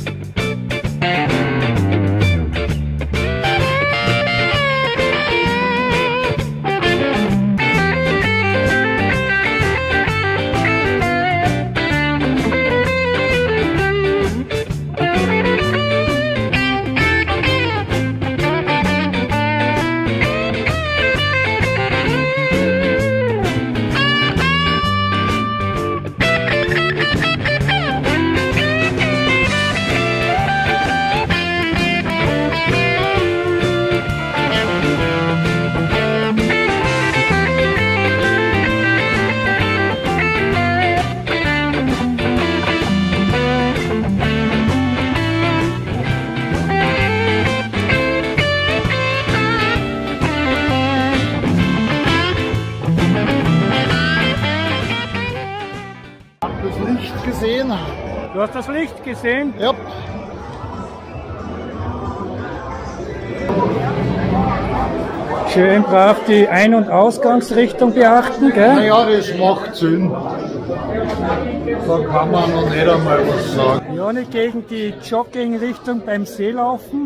Gesehen. Du hast das Licht gesehen? Ja. Schön brav die Ein- und Ausgangsrichtung beachten, gell? Naja, das macht Sinn. Da kann man noch nicht einmal was sagen. Ja, nicht gegen die Jogging-Richtung beim Seelaufen.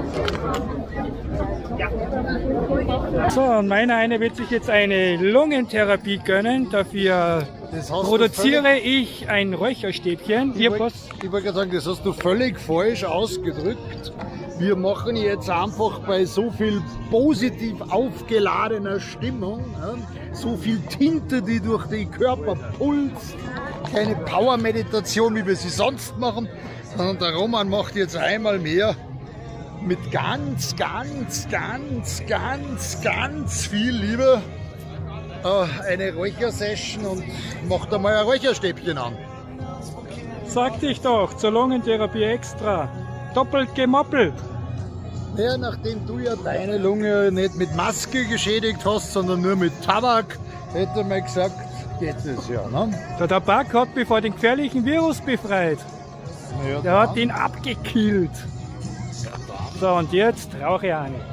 So, und meiner eine wird sich jetzt eine Lungentherapie gönnen. Dafür produziere ich ein Räucherstäbchen. Ich wollte wollt sagen, das hast du völlig falsch ausgedrückt. Wir machen jetzt einfach bei so viel positiv aufgeladener Stimmung, ja, so viel Tinte, die durch den Körper pulst, keine Power-Meditation, wie wir sie sonst machen, sondern der Roman macht jetzt einmal mehr mit ganz, ganz, ganz, ganz, ganz viel Liebe äh, eine Räuchersession und macht einmal ein Räucherstäbchen an. Sagte ich doch, zur Lungentherapie extra. Doppelt gemoppelt. Ja, nachdem du ja deine Lunge nicht mit Maske geschädigt hast, sondern nur mit Tabak, hätte man gesagt, geht es ja. Ne? Der Tabak hat mich vor dem gefährlichen Virus befreit. Ja, Der hat ihn abgekillt. So, und jetzt rauche ich eine.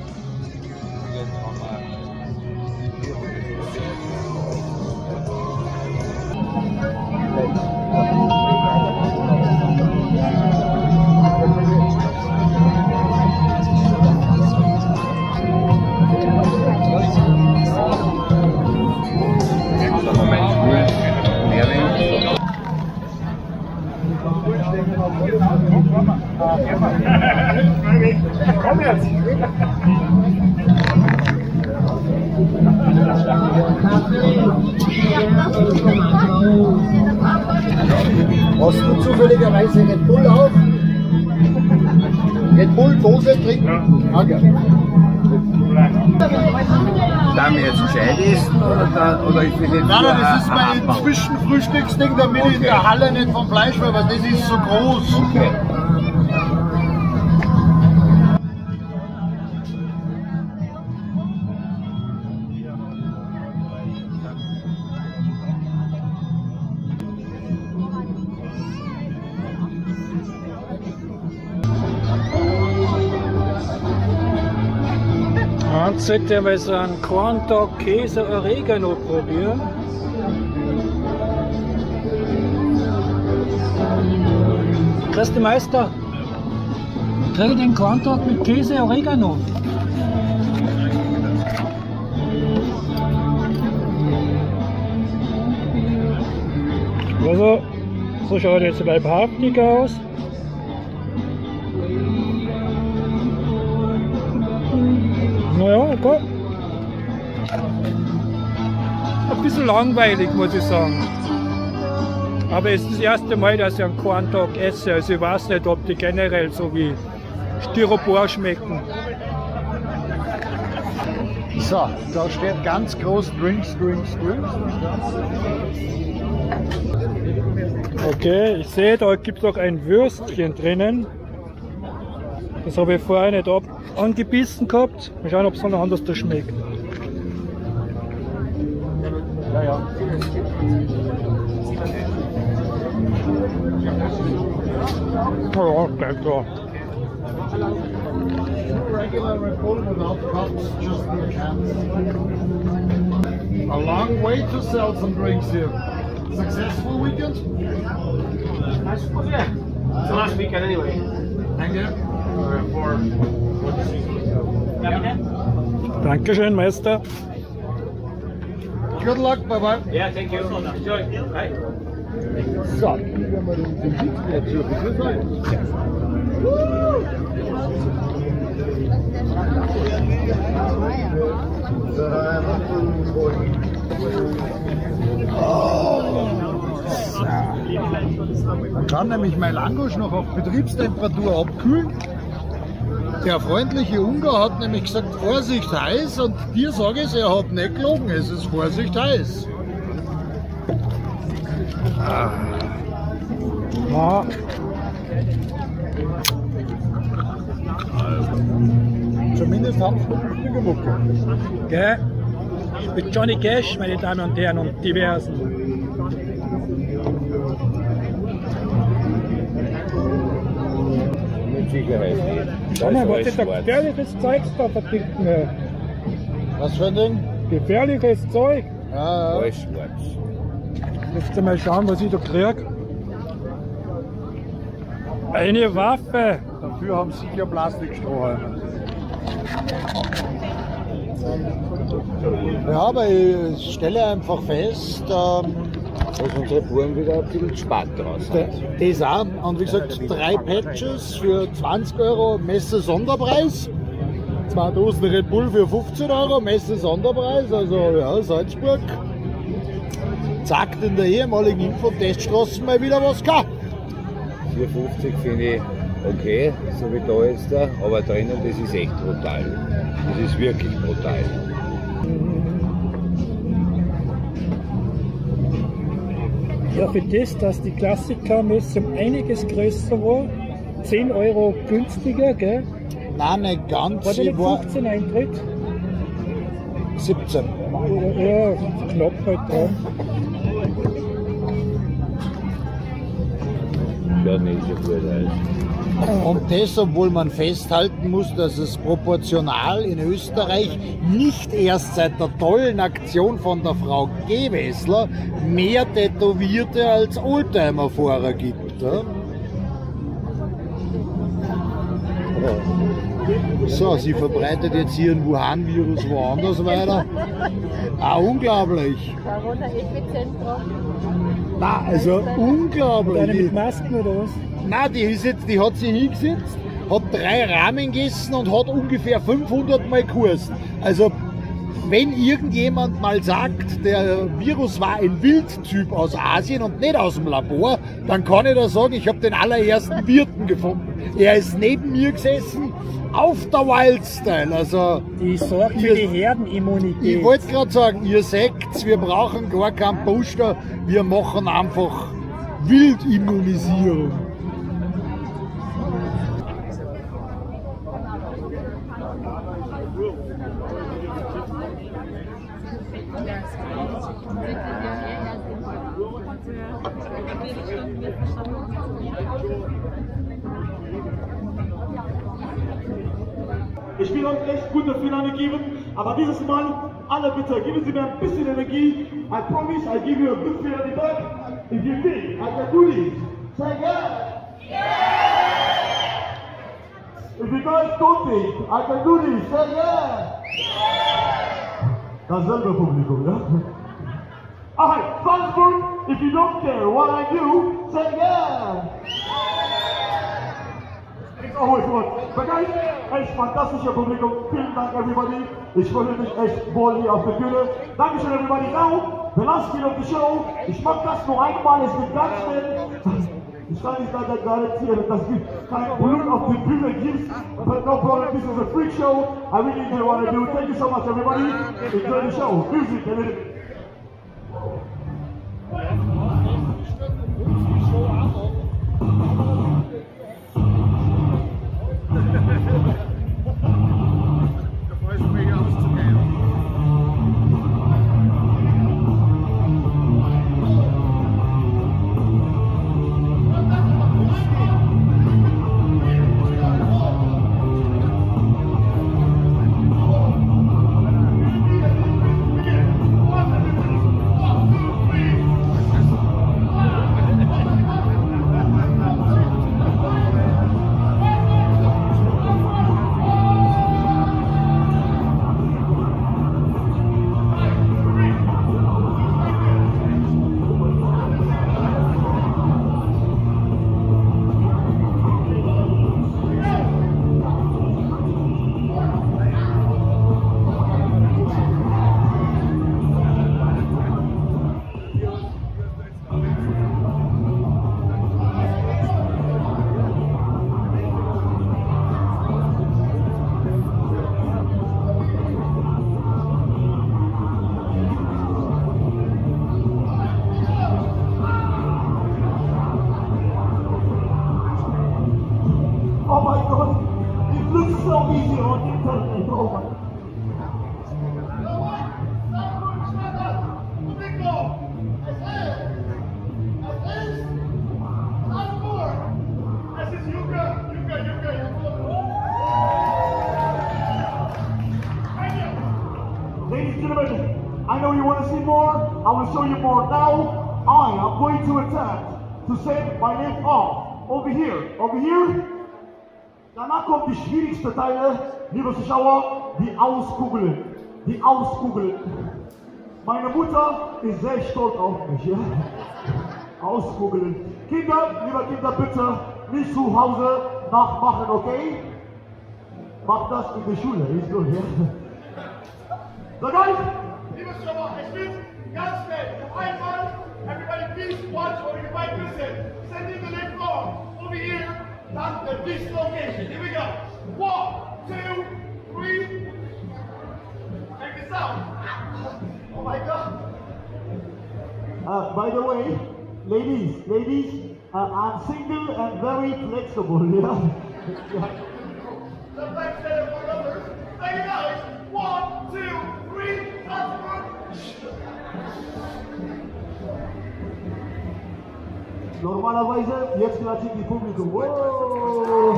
Komm jetzt! Hast du zufälligerweise Red Bull auf? Red Bull Dose trinken? Okay. Darf ich jetzt gescheit essen oder, da, oder ich will jetzt Nein, nein, das ist ein mein Abbau? Zwischenfrühstücksding, damit Okay. ich in der Halle nicht vom Fleisch war, weil das ist so groß. Okay. Jetzt sollte ich mal so einen Corn Dog Käse Oregano probieren. Christi Meister, dreh den Corn Dog mit Käse Oregano. Also, so schaut jetzt leibhaftig aus. Naja, okay. Ein bisschen langweilig, muss ich sagen. Aber es ist das erste Mal, dass ich einen Corn Dog esse. Also ich weiß nicht, ob die generell so wie Styropor schmecken. So, da steht ganz groß Drinks, Drinks, Drinks. Okay, ich sehe, da gibt es auch ein Würstchen drinnen. Das habe ich vorher nicht ab angebissen gehabt. Mal schauen, ob es noch anders da schmeckt. Ja, ja. Ja, bleibt da. A long way to sell some drinks here. Successful weekend? I suppose, yeah. It's the last weekend anyway. Thank you. Uh, for for the season. Yeah. Dankeschön, Meister. Good luck, bye bye. Yeah, thank you. Enjoy. Bye. So, hier haben wir den Visitkreatur für Man kann nämlich mein Langosch noch auf Betriebstemperatur abkühlen. Der freundliche Ungar hat nämlich gesagt, Vorsicht heiß, und dir sage ich, er hat nicht gelogen, es ist Vorsicht heiß. Ah. Ja. Zumindest haben sie eine Mucke. Gell? Mit Johnny Cash, meine Damen und Herren, und diversen. Mit Sicherheit nicht. Schau mal, was ist da gefährliches Zeug da vertickt? Was für ein Ding? Gefährliches Zeug. Ja, ja. Alles schwarz. Jetzt mal schauen, was ich da krieg. Eine Waffe. Dafür haben sie sicher Plastikstrohhalme. Ja, aber ich stelle einfach fest, ähm, Dass unsere Buben wieder ein bisschen Spaß draus haben. das auch. Und wie gesagt, drei Patches für zwanzig Euro Messe Sonderpreis. Zwei Dosen Red Bull für fünfzehn Euro Messe Sonderpreis. Also ja, Salzburg zackt in der ehemaligen Info-Teststraße mal wieder was gehabt. vier fünfzig finde ich okay, so wie da jetzt da, aber drinnen, das ist echt brutal. Das ist wirklich brutal. Ja, für das, dass die Klassikermesse um einiges größer war, zehn Euro günstiger, gell? Nein, nicht ganz. War der Ich nicht war fünfzehn Eintritt? siebzehn. Ja, knapp halt dran. Schaut nicht so gut aus. Und das, obwohl man festhalten muss, dass es proportional in Österreich nicht erst seit der tollen Aktion von der Frau Gewessler mehr Tätowierte als Oldtimer-Fahrer gibt. Ja? So, sie verbreitet jetzt hier ein Wuhan-Virus woanders weiter. Ah, unglaublich. Corona-Epizentrum. Na, also Eine unglaublich. mit Masken oder was? Nein, die, ist jetzt, die hat sich hingesetzt, hat drei Ramen gegessen und hat ungefähr fünfhundert Mal gekostet. Also, wenn irgendjemand mal sagt, der Virus war ein Wildtyp aus Asien und nicht aus dem Labor, dann kann ich da sagen, ich habe den allerersten Wirten gefunden. Er ist neben mir gesessen, auf der Wildstyle. Also, Die sorgt für Ihr- die Herdenimmunität. ich wollte gerade sagen, ihr seht's, wir brauchen gar keinen Booster, wir machen einfach Wildimmunisierung. Ich will euch echt gute Finale geben, aber dieses Mal alle bitte geben Sie mir ein bisschen Energie. I promise I'll give you a good feeling in the back. If you think I can do this, say yeah. Yeah. If you guys don't think I can do this, say yeah. Yeah. Dasselbe Publikum, ja? Alright, Salzburg, if you don't care what I do, say yeah. It's always one. But guys, echt fantastischer Publikum. Vielen Dank, everybody. Ich freue mich echt wohl hier auf der Bühne. Dankeschön, everybody. Now, the last bit of the show. Ich mach das nur einmal, es wird ganz schnell. Ich kann nicht leider garantieren, dass es kein Blut auf die Bühne gibt. But no problem, this is a freak show. I really do what I do. Thank you so much, everybody. Enjoy the show. Music, and it Giro d'Internet. Oh mein Gott. Ladies and gentlemen, I know you want to see more. I will show you more now. I am going to attempt to set my name off. Over here, over here. Danach kommt die schwierigste Teile, liebe Zuschauer, die Auskugeln. Die Auskugeln. Meine Mutter ist sehr stolz auf mich. Ja? Auskugeln. Kinder, liebe Kinder, bitte nicht zu Hause nachmachen, okay? Macht das in der Schule, ist gut, ja? So guys, Liebe Zuschauer, es wird ganz schnell. Auf einmal, everybody please watch or you might listen. Sending the link on over here. That's the this location. Here we go. One, two, three. Check this out. Oh my God. Uh, by the way, ladies, ladies, uh, I'm single and very flexible, yeah? Sometimes better for others. Thank you guys. One, two, three. Normalerweise, jetzt klatscht die Publikum. Wow!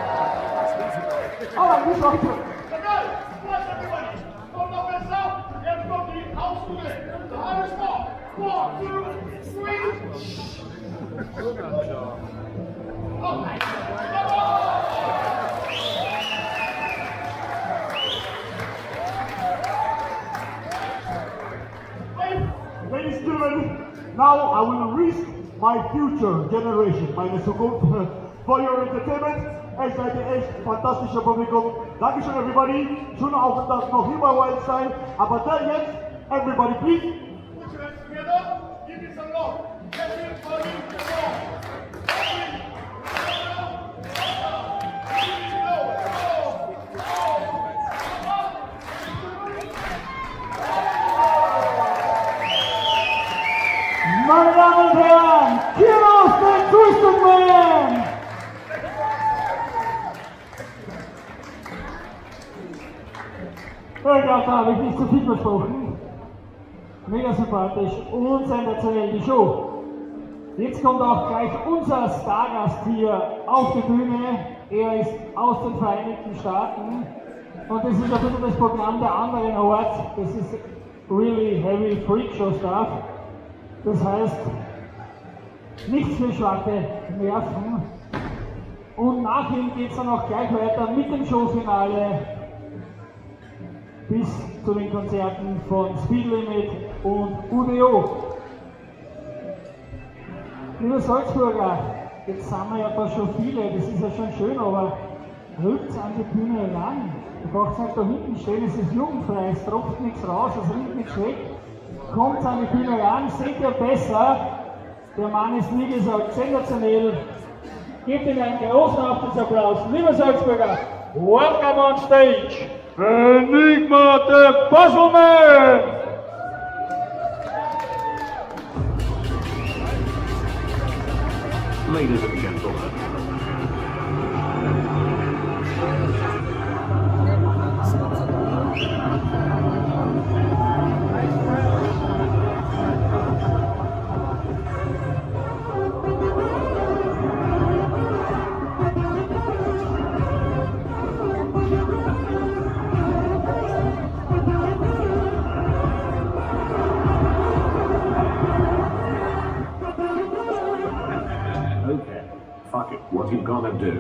Aber nicht weiter. Okay, watch everybody. Hold up and south. Let's go to the house to it. The hardest spot. One, two, three. Oh my God. Ladies and gentlemen, now I will risk my future generation, meine Zukunft, for your entertainment. Echt seid ihr echt fantastischer Publikum. Dankeschön, everybody. Schöner Aufenthalt noch hier bei Wild Style. Aber dann jetzt, everybody, please. Put your hands together. Give me some love. Everybody, go. Meine Damen und Herren, Kiros, der Twisted Man! Ja, Gott, da habe ich nicht zu viel versprochen. Mega sympathisch und sensationell die Show. Jetzt kommt auch gleich unser Stargast hier auf die Bühne. Er ist aus den Vereinigten Staaten und das ist ein bisschen das Programm der anderen Ort. Das ist really heavy Freak Show Stuff. Das heißt, nichts für schwache Nerven. Und nach ihm geht es dann auch gleich weiter mit dem Showfinale bis zu den Konzerten von Speed Limit und U D O. Liebe Salzburger, jetzt sind wir ja da schon viele, das ist ja schon schön, aber rückt an die Bühne ran. Ihr braucht nicht da hinten stehen, es ist jugendfrei, es tropft nichts raus, es riecht nichts weg. Kommt an die Bühne ran, seht ihr besser. Der Mann ist, wie gesagt, sensationell. Gebt ihm einen großen Applaus. Liebe Salzburger, welcome on stage, Enigma the Puzzle Man! Ladies and gentlemen. What you gonna do?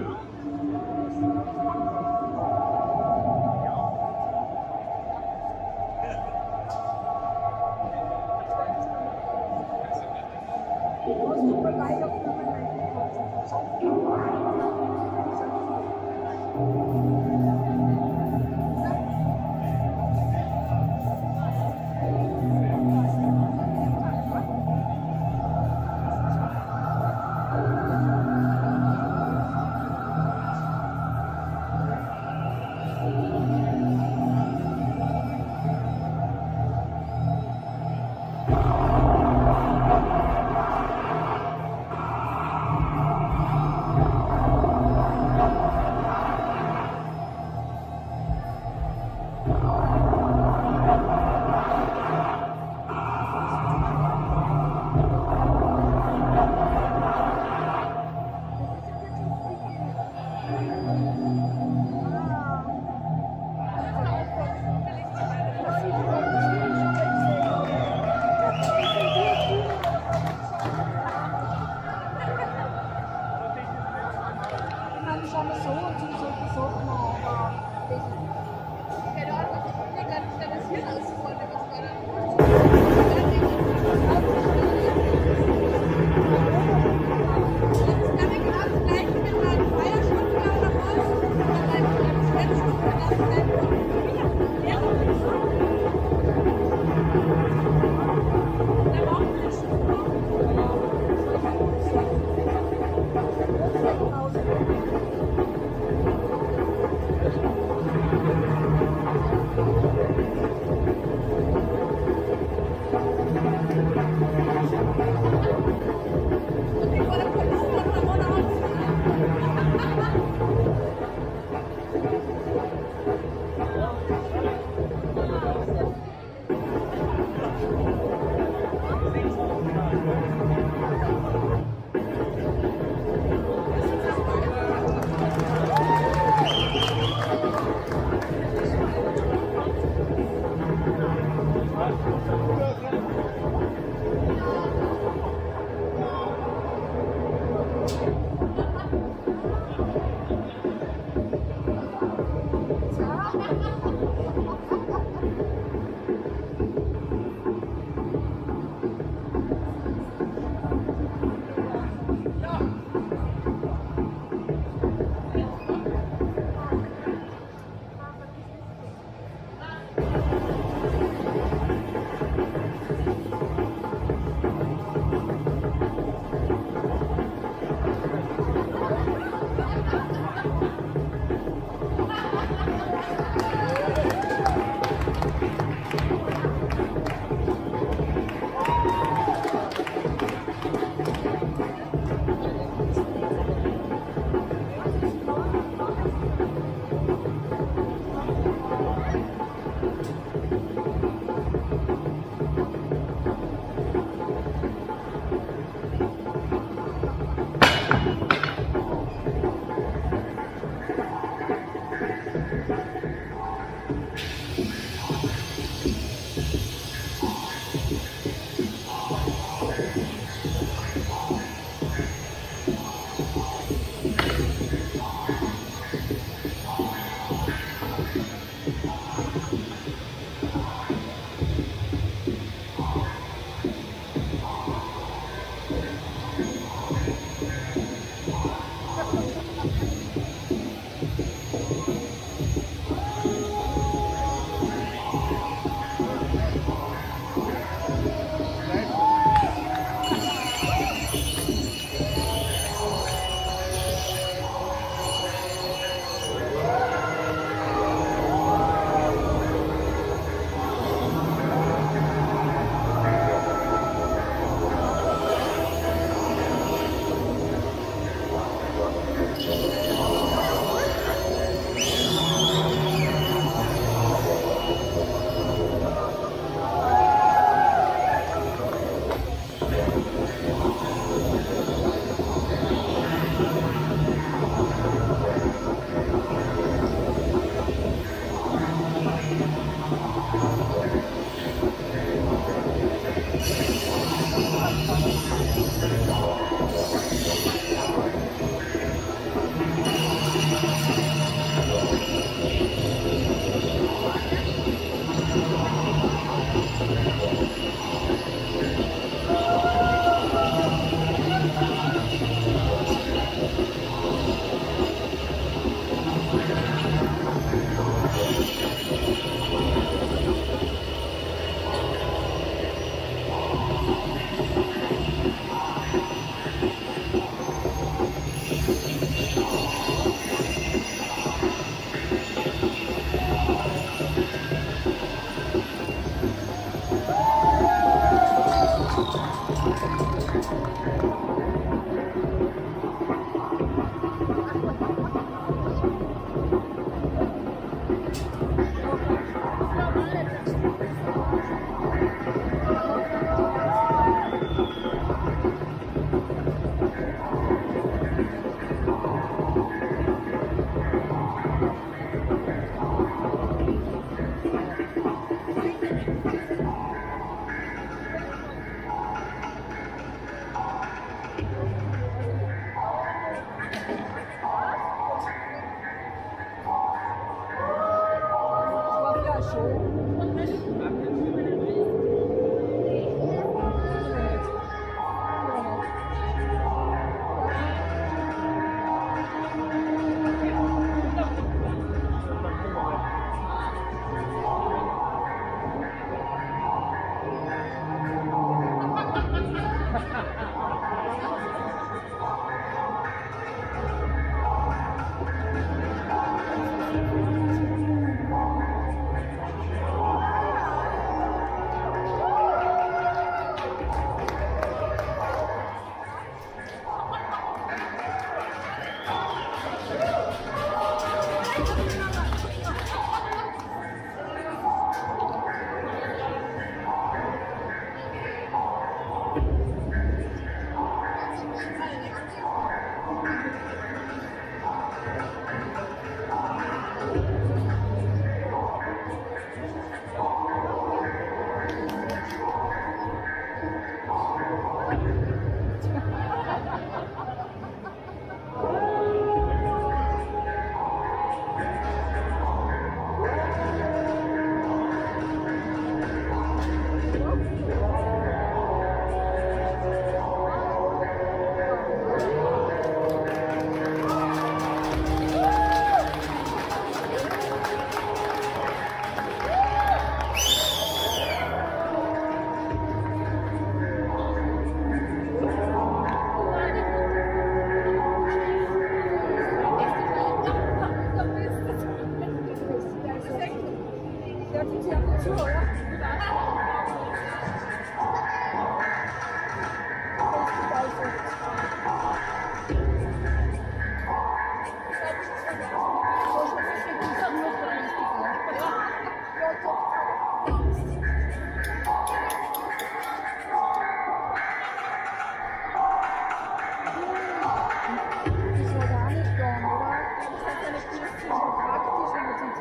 Das war gar nicht gern, oder? Das hat ja nicht viel praktisch und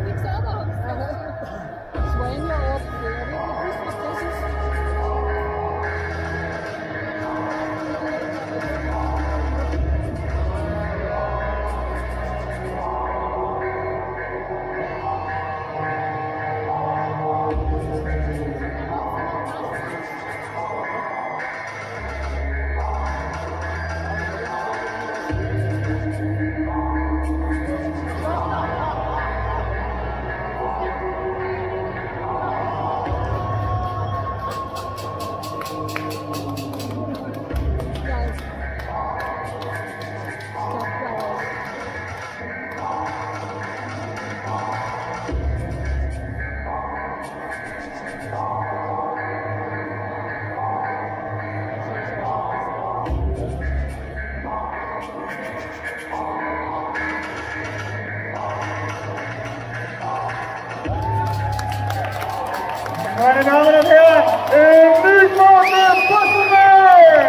nichts anderes. Das war ein Jahr ab. Ich habe nicht gewusst, was das ist. Meine Damen und Herren, im Milchmorgen Busselmann!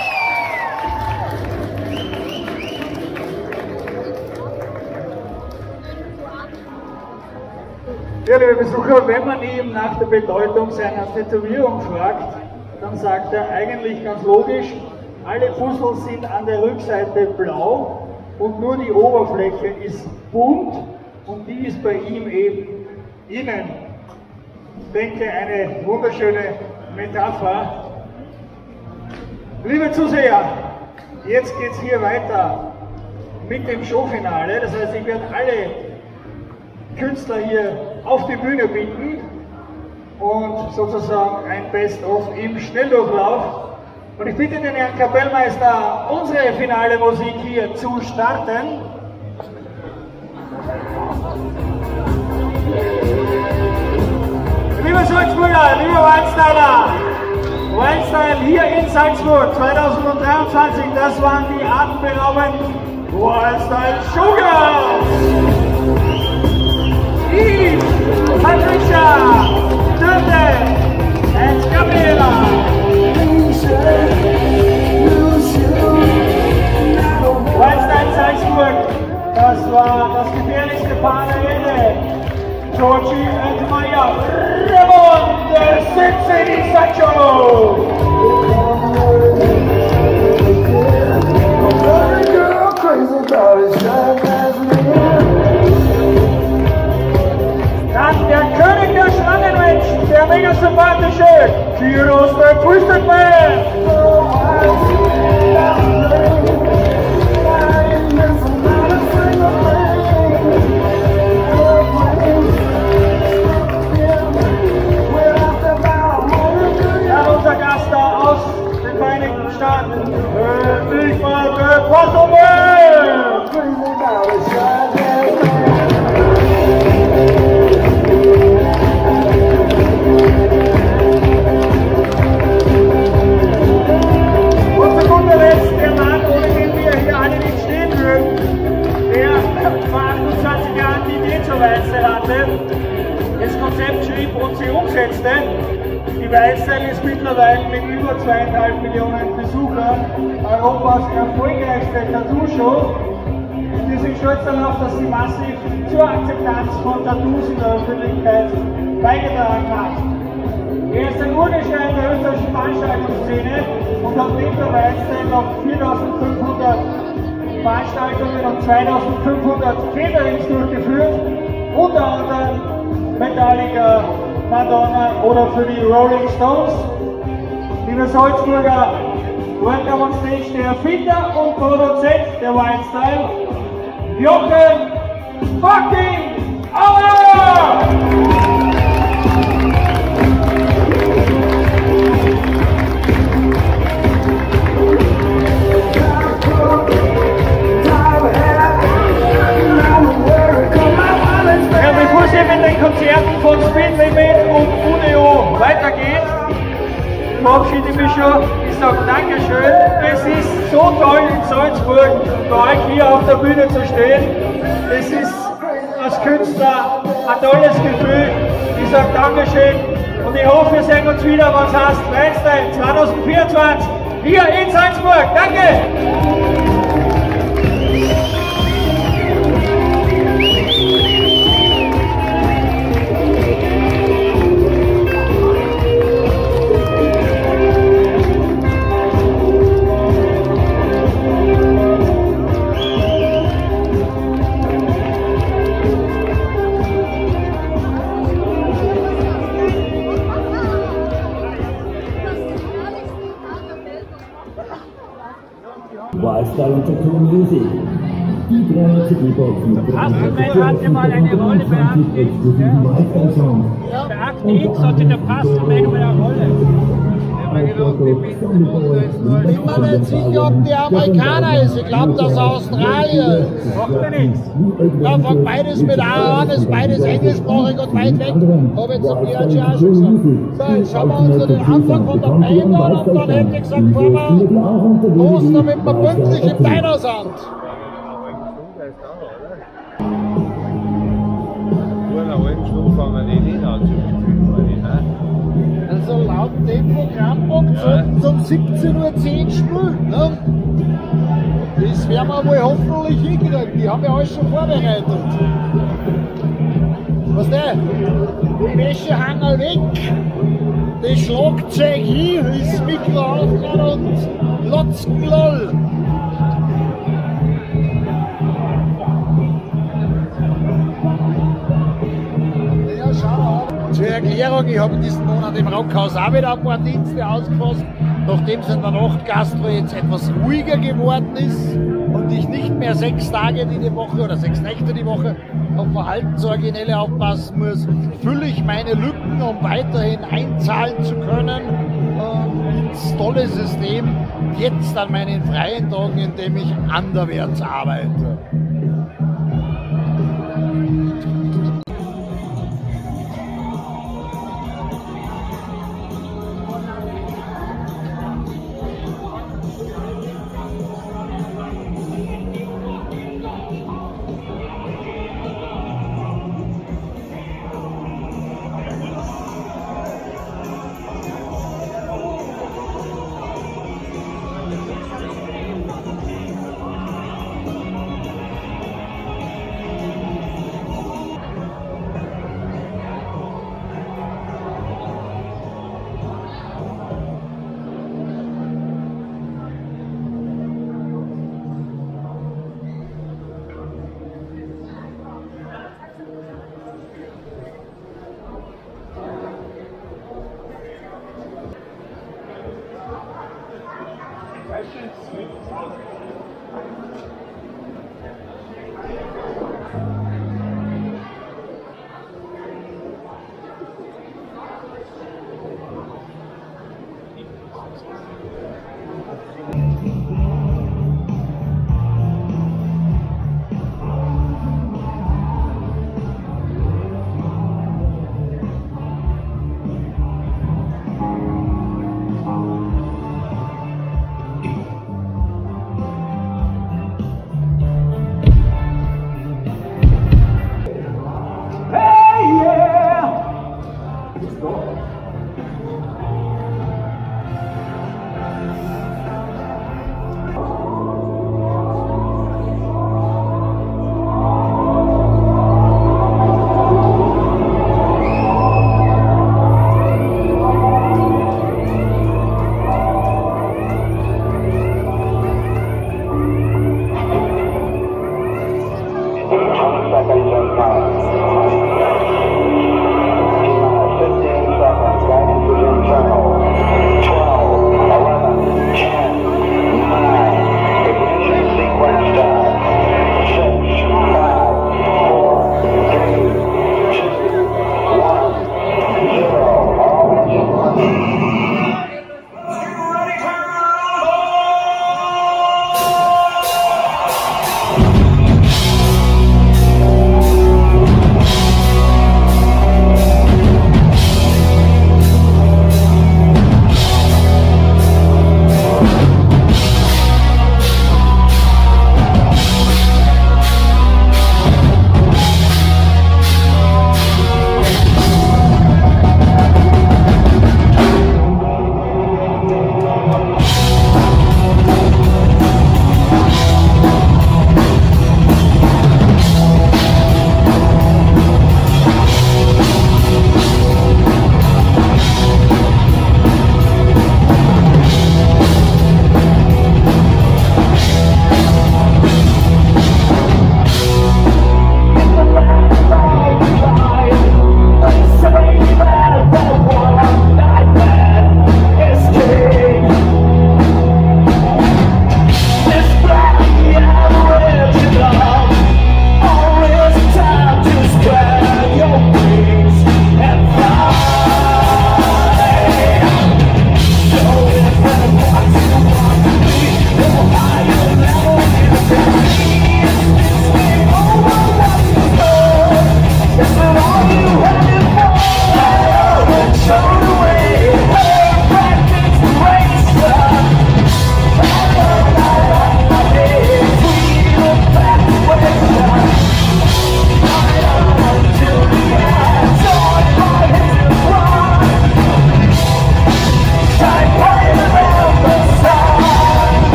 Ja, liebe Besucher, wenn man ihn nach der Bedeutung seiner Tätowierung fragt, dann sagt er eigentlich ganz logisch, alle Puzzle sind an der Rückseite blau und nur die Oberfläche ist bunt und die ist bei ihm eben innen. Ich denke, eine wunderschöne Metapher. Liebe Zuseher, jetzt geht es hier weiter mit dem Showfinale. Das heißt, ich werde alle Künstler hier auf die Bühne bitten und sozusagen ein Best-of im Schnelldurchlauf. Und ich bitte den Herrn Kapellmeister, unsere finale Musik hier zu starten. Liebe Salzburger, liebe Wildstyler, Wildstyle hier in Salzburg zweitausenddreiundzwanzig, das waren die atemberaubenden Wildstyle Showgirls! Eve, Patricia, Dürte und Gabriela! Wildstyle Salzburg, das war das gefährlichste Paar der Welt. Georgie and Maya, Ramon, the Sin City Sancho! Dann der König der Schlangenmenschen, der mega sympathische Kyros, der Twisted Man! Unser Gast da aus den Vereinigten Staaten, äh, ich war der Possible! Und zu guter Letzt der Mann, ohne den wir hier alle nicht stehen würden, der vor achtundzwanzig Jahren die Idee zur Wildstyle hatte, das Konzept schrieb und sie umsetzte. Die Wildstyle ist mittlerweile mit über zweieinhalb Millionen Besuchern Europas erfolgreichste Tattoo-Show. Und wir sind stolz darauf, dass sie massiv zur Akzeptanz von Tattoos in der Öffentlichkeit beigetragen hat. Er ist ein Urgestein der österreichischen Veranstaltungsszene und hat neben der Wildstyle noch viertausendfünfhundert Veranstaltungen und zweitausendfünfhundert Caterings durchgeführt, unter anderem Metallica, Madonna oder für die Rolling Stones. Liebe Salzburger, welcome on stage der Erfinder und Produzent der Wildstyle, Jochen fucking Auer! Ja, bevor es hier mit den Konzerten von Speed Limit und Uneo weitergeht, verabschiede ich mich schon. Ich sage Dankeschön. Es ist so toll in Salzburg, bei euch hier auf der Bühne zu stehen. Es ist als Künstler ein tolles Gefühl. Ich sage Dankeschön und ich hoffe, wir sehen uns wieder, was heißt Wildstyle zweitausendvierundzwanzig hier in Salzburg. Danke! Pastelmann hatte mal eine Rolle bei Akte X. Bei Akte X hatte der Pastelmann mal eine Rolle. Ich bin mir nicht sicher, ob der Amerikaner ist. Ich glaube, dass er Australier ist. Macht ja nichts. Ja, fängt beides mit A an, ist beides englischsprachig und weit weg. Habe jetzt am D H G auch schon gesagt. So, jetzt schauen wir uns den Anfang von der Band an und dann hätte ich gesagt, fahren wir los, damit wir pünktlich im Diner sind. Also laut dem Programmpunkt Ja. sollten sie um siebzehn Uhr zehn spielen. Ne? Das werden wir wohl hoffentlich hinkriegen. Die haben ja alles schon vorbereitet. Was der? Die Wäschehanger weg, das Schlagzeug hin, das Mikro aufgehört und Lotzkenloll. Ja, schau. Zur Erklärung, ich habe diesen Monat im Rockhaus auch wieder ein paar Dienste ausgefasst, nachdem es in der Nachtgastro jetzt etwas ruhiger geworden ist und ich nicht mehr sechs Tage die Woche oder sechs Nächte die Woche auf Verhaltensoriginelle aufpassen muss, fülle ich meine Lücken, um weiterhin einzahlen zu können äh, ins tolle System, jetzt an meinen freien Tagen, in dem ich anderwärts arbeite.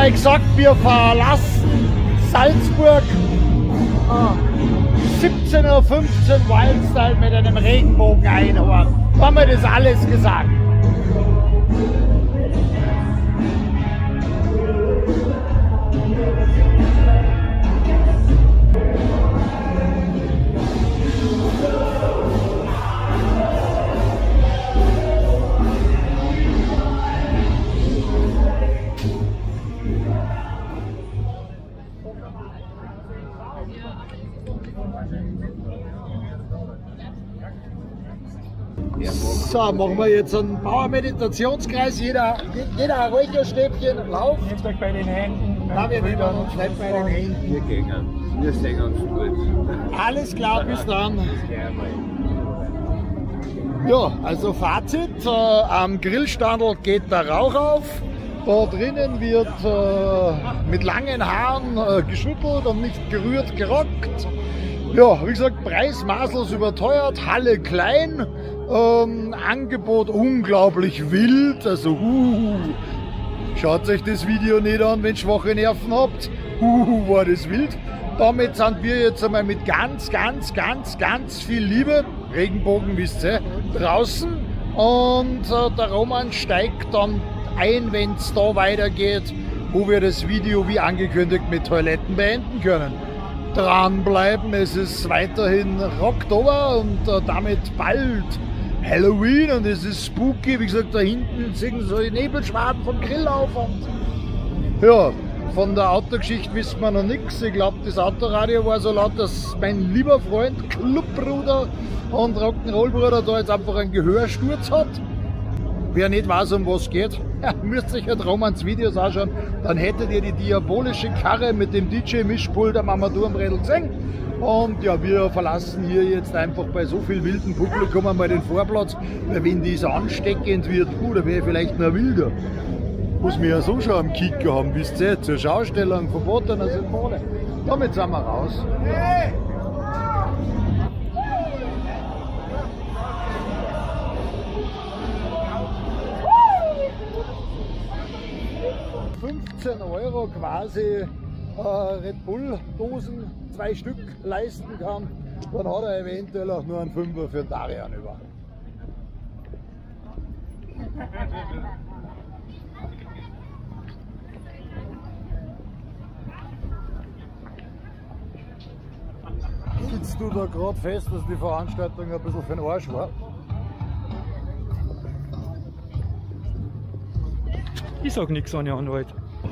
euch gesagt, wir verlassen Salzburg siebzehn Uhr fünfzehn Wildstyle mit einem Regenbogen-Einhorn. Haben wir das alles gesagt? So, machen wir jetzt einen Bauer-Meditationskreis. Jeder, jeder ein Räucherstäbchen lauft. Nehmt euch bei den Händen. Nein, wir nehmen uns nicht bei den Händen. Wir gehen. Wir sehen uns gut. Alles klar, bis dann. Ja, also Fazit, äh, am Grillstandel geht der Rauch auf. Da drinnen wird äh, mit langen Haaren äh, geschüttelt und nicht gerührt, gerockt. Ja, wie gesagt, Preis maßlos überteuert, Halle klein. Ähm, Angebot unglaublich wild, also uh, schaut euch das Video nicht an, wenn ihr schwache Nerven habt, uh, war das wild. Damit sind wir jetzt einmal mit ganz, ganz, ganz, ganz viel Liebe, Regenbogen wisst ihr, draußen und äh, der Roman steigt dann ein, wenn es da weitergeht, wo wir das Video wie angekündigt mit Toiletten beenden können. Dranbleiben, es ist weiterhin Oktober und äh, damit bald Halloween und es ist spooky, wie gesagt, da hinten sehen so die Nebelschwaden vom Grill auf und ja, von der Autogeschichte wissen wir noch nichts. Ich glaube, das Autoradio war so laut, dass mein lieber Freund, Clubbruder und Rock'n'Roll-Bruder da jetzt einfach einen Gehörsturz hat. Wer nicht weiß, um was geht, ja, müsst euch halt Romans Videos anschauen, dann hättet ihr die diabolische Karre mit dem D J-Mischpult am Armaturenbrädel gesehen. Und ja, wir verlassen hier jetzt einfach bei so viel wilden Publikum einmal den Vorplatz, weil wenn das ansteckend wird, puh, da wäre vielleicht noch wilder. Was wir ja so schon am Kicker haben, wisst ihr, zur Schaustellung verbotener Symbole. Damit sind wir raus. fünfzehn Euro quasi äh, Red Bull Dosen, zwei Stück leisten kann, dann hat er eventuell auch nur einen Fünfer für den Darian über. Sitzt du da gerade fest, dass die Veranstaltung ein bisschen für den Arsch war? Ich sag nichts an den Anwalt.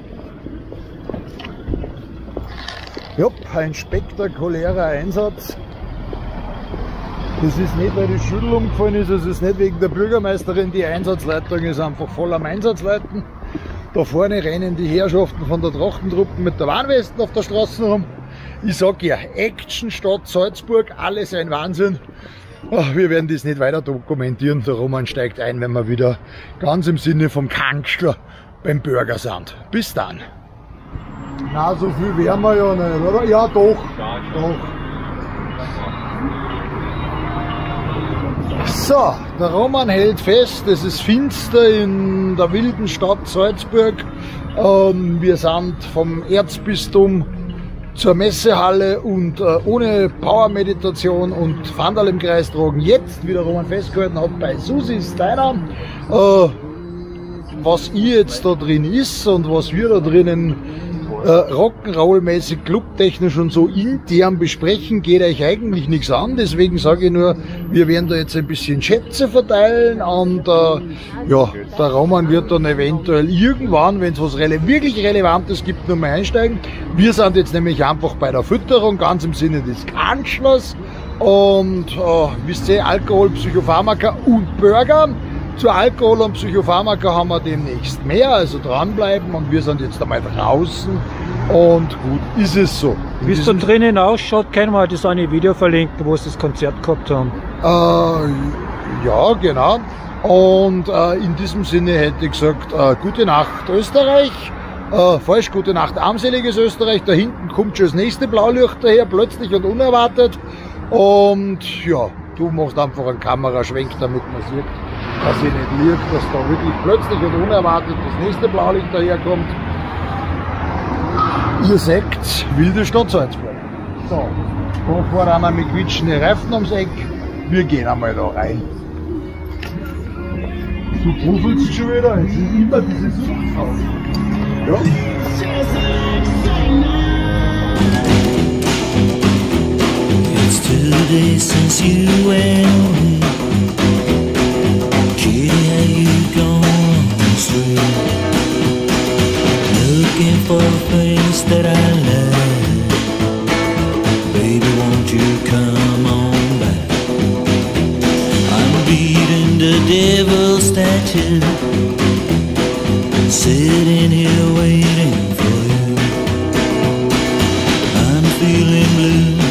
Ja, ein spektakulärer Einsatz. Das ist nicht, weil die Schüttel umgefallen ist, es ist nicht wegen der Bürgermeisterin, die Einsatzleitung ist einfach voll am Einsatzleiten. Da vorne rennen die Herrschaften von der Trachtentruppen mit der Warnwesten auf der Straße rum. Ich sag ja, Action statt Salzburg, alles ein Wahnsinn. Ach, wir werden das nicht weiter dokumentieren, der Roman steigt ein, wenn wir wieder ganz im Sinne vom Kanzler beim Burger sind. Bis dann. Na, so viel wären wir ja nicht, oder? Ja, doch. doch. So, der Roman hält fest, es ist finster in der wilden Stadt Salzburg. Ähm, wir sind vom Erzbistum zur Messehalle und äh, ohne Power-Meditation und Vandal im Kreis tragen. Jetzt, wie der Roman festgehalten hat, bei Susis Diner. Äh, was ihr jetzt da drin ist und was wir da drinnen äh, Rock'n'Roll-mäßig, clubtechnisch und so intern besprechen, geht euch eigentlich nichts an. Deswegen sage ich nur, wir werden da jetzt ein bisschen Schätze verteilen und äh, ja, der Roman wird dann eventuell irgendwann, wenn es was rele wirklich Relevantes gibt, nochmal einsteigen. Wir sind jetzt nämlich einfach bei der Fütterung, ganz im Sinne des Kanzlers und äh, wisst ihr, Alkohol, Psychopharmaka und Burger. Zu Alkohol und Psychopharmaka haben wir demnächst mehr, also dranbleiben und wir sind jetzt einmal draußen und gut ist es so. Wie es da drinnen ausschaut, können wir das eine Video verlinken, wo sie das Konzert gehabt haben. Äh, ja, genau. Und äh, in diesem Sinne hätte ich gesagt, äh, gute Nacht Österreich. Äh, falsch, gute Nacht armseliges Österreich. Da hinten kommt schon das nächste Blaulicht daher, plötzlich und unerwartet. Und ja, du machst einfach einen Kameraschwenk, damit man sieht, dass ich nicht liege, dass da wirklich plötzlich und unerwartet das nächste Blaulicht daherkommt. Ihr seht, wilde Stadt Salzburg. So, da fahren einer mit quietschenden Reifen ums Eck. Wir gehen einmal da rein. Du puffelst schon wieder, es ist immer diese Suchthaus. Ja. It's two days since you went away. Kitty, have you gone astray? Looking for a place that I love. Baby, won't you come on back? I'm beating the devil's statue, sitting here waiting for you. I'm feeling blue.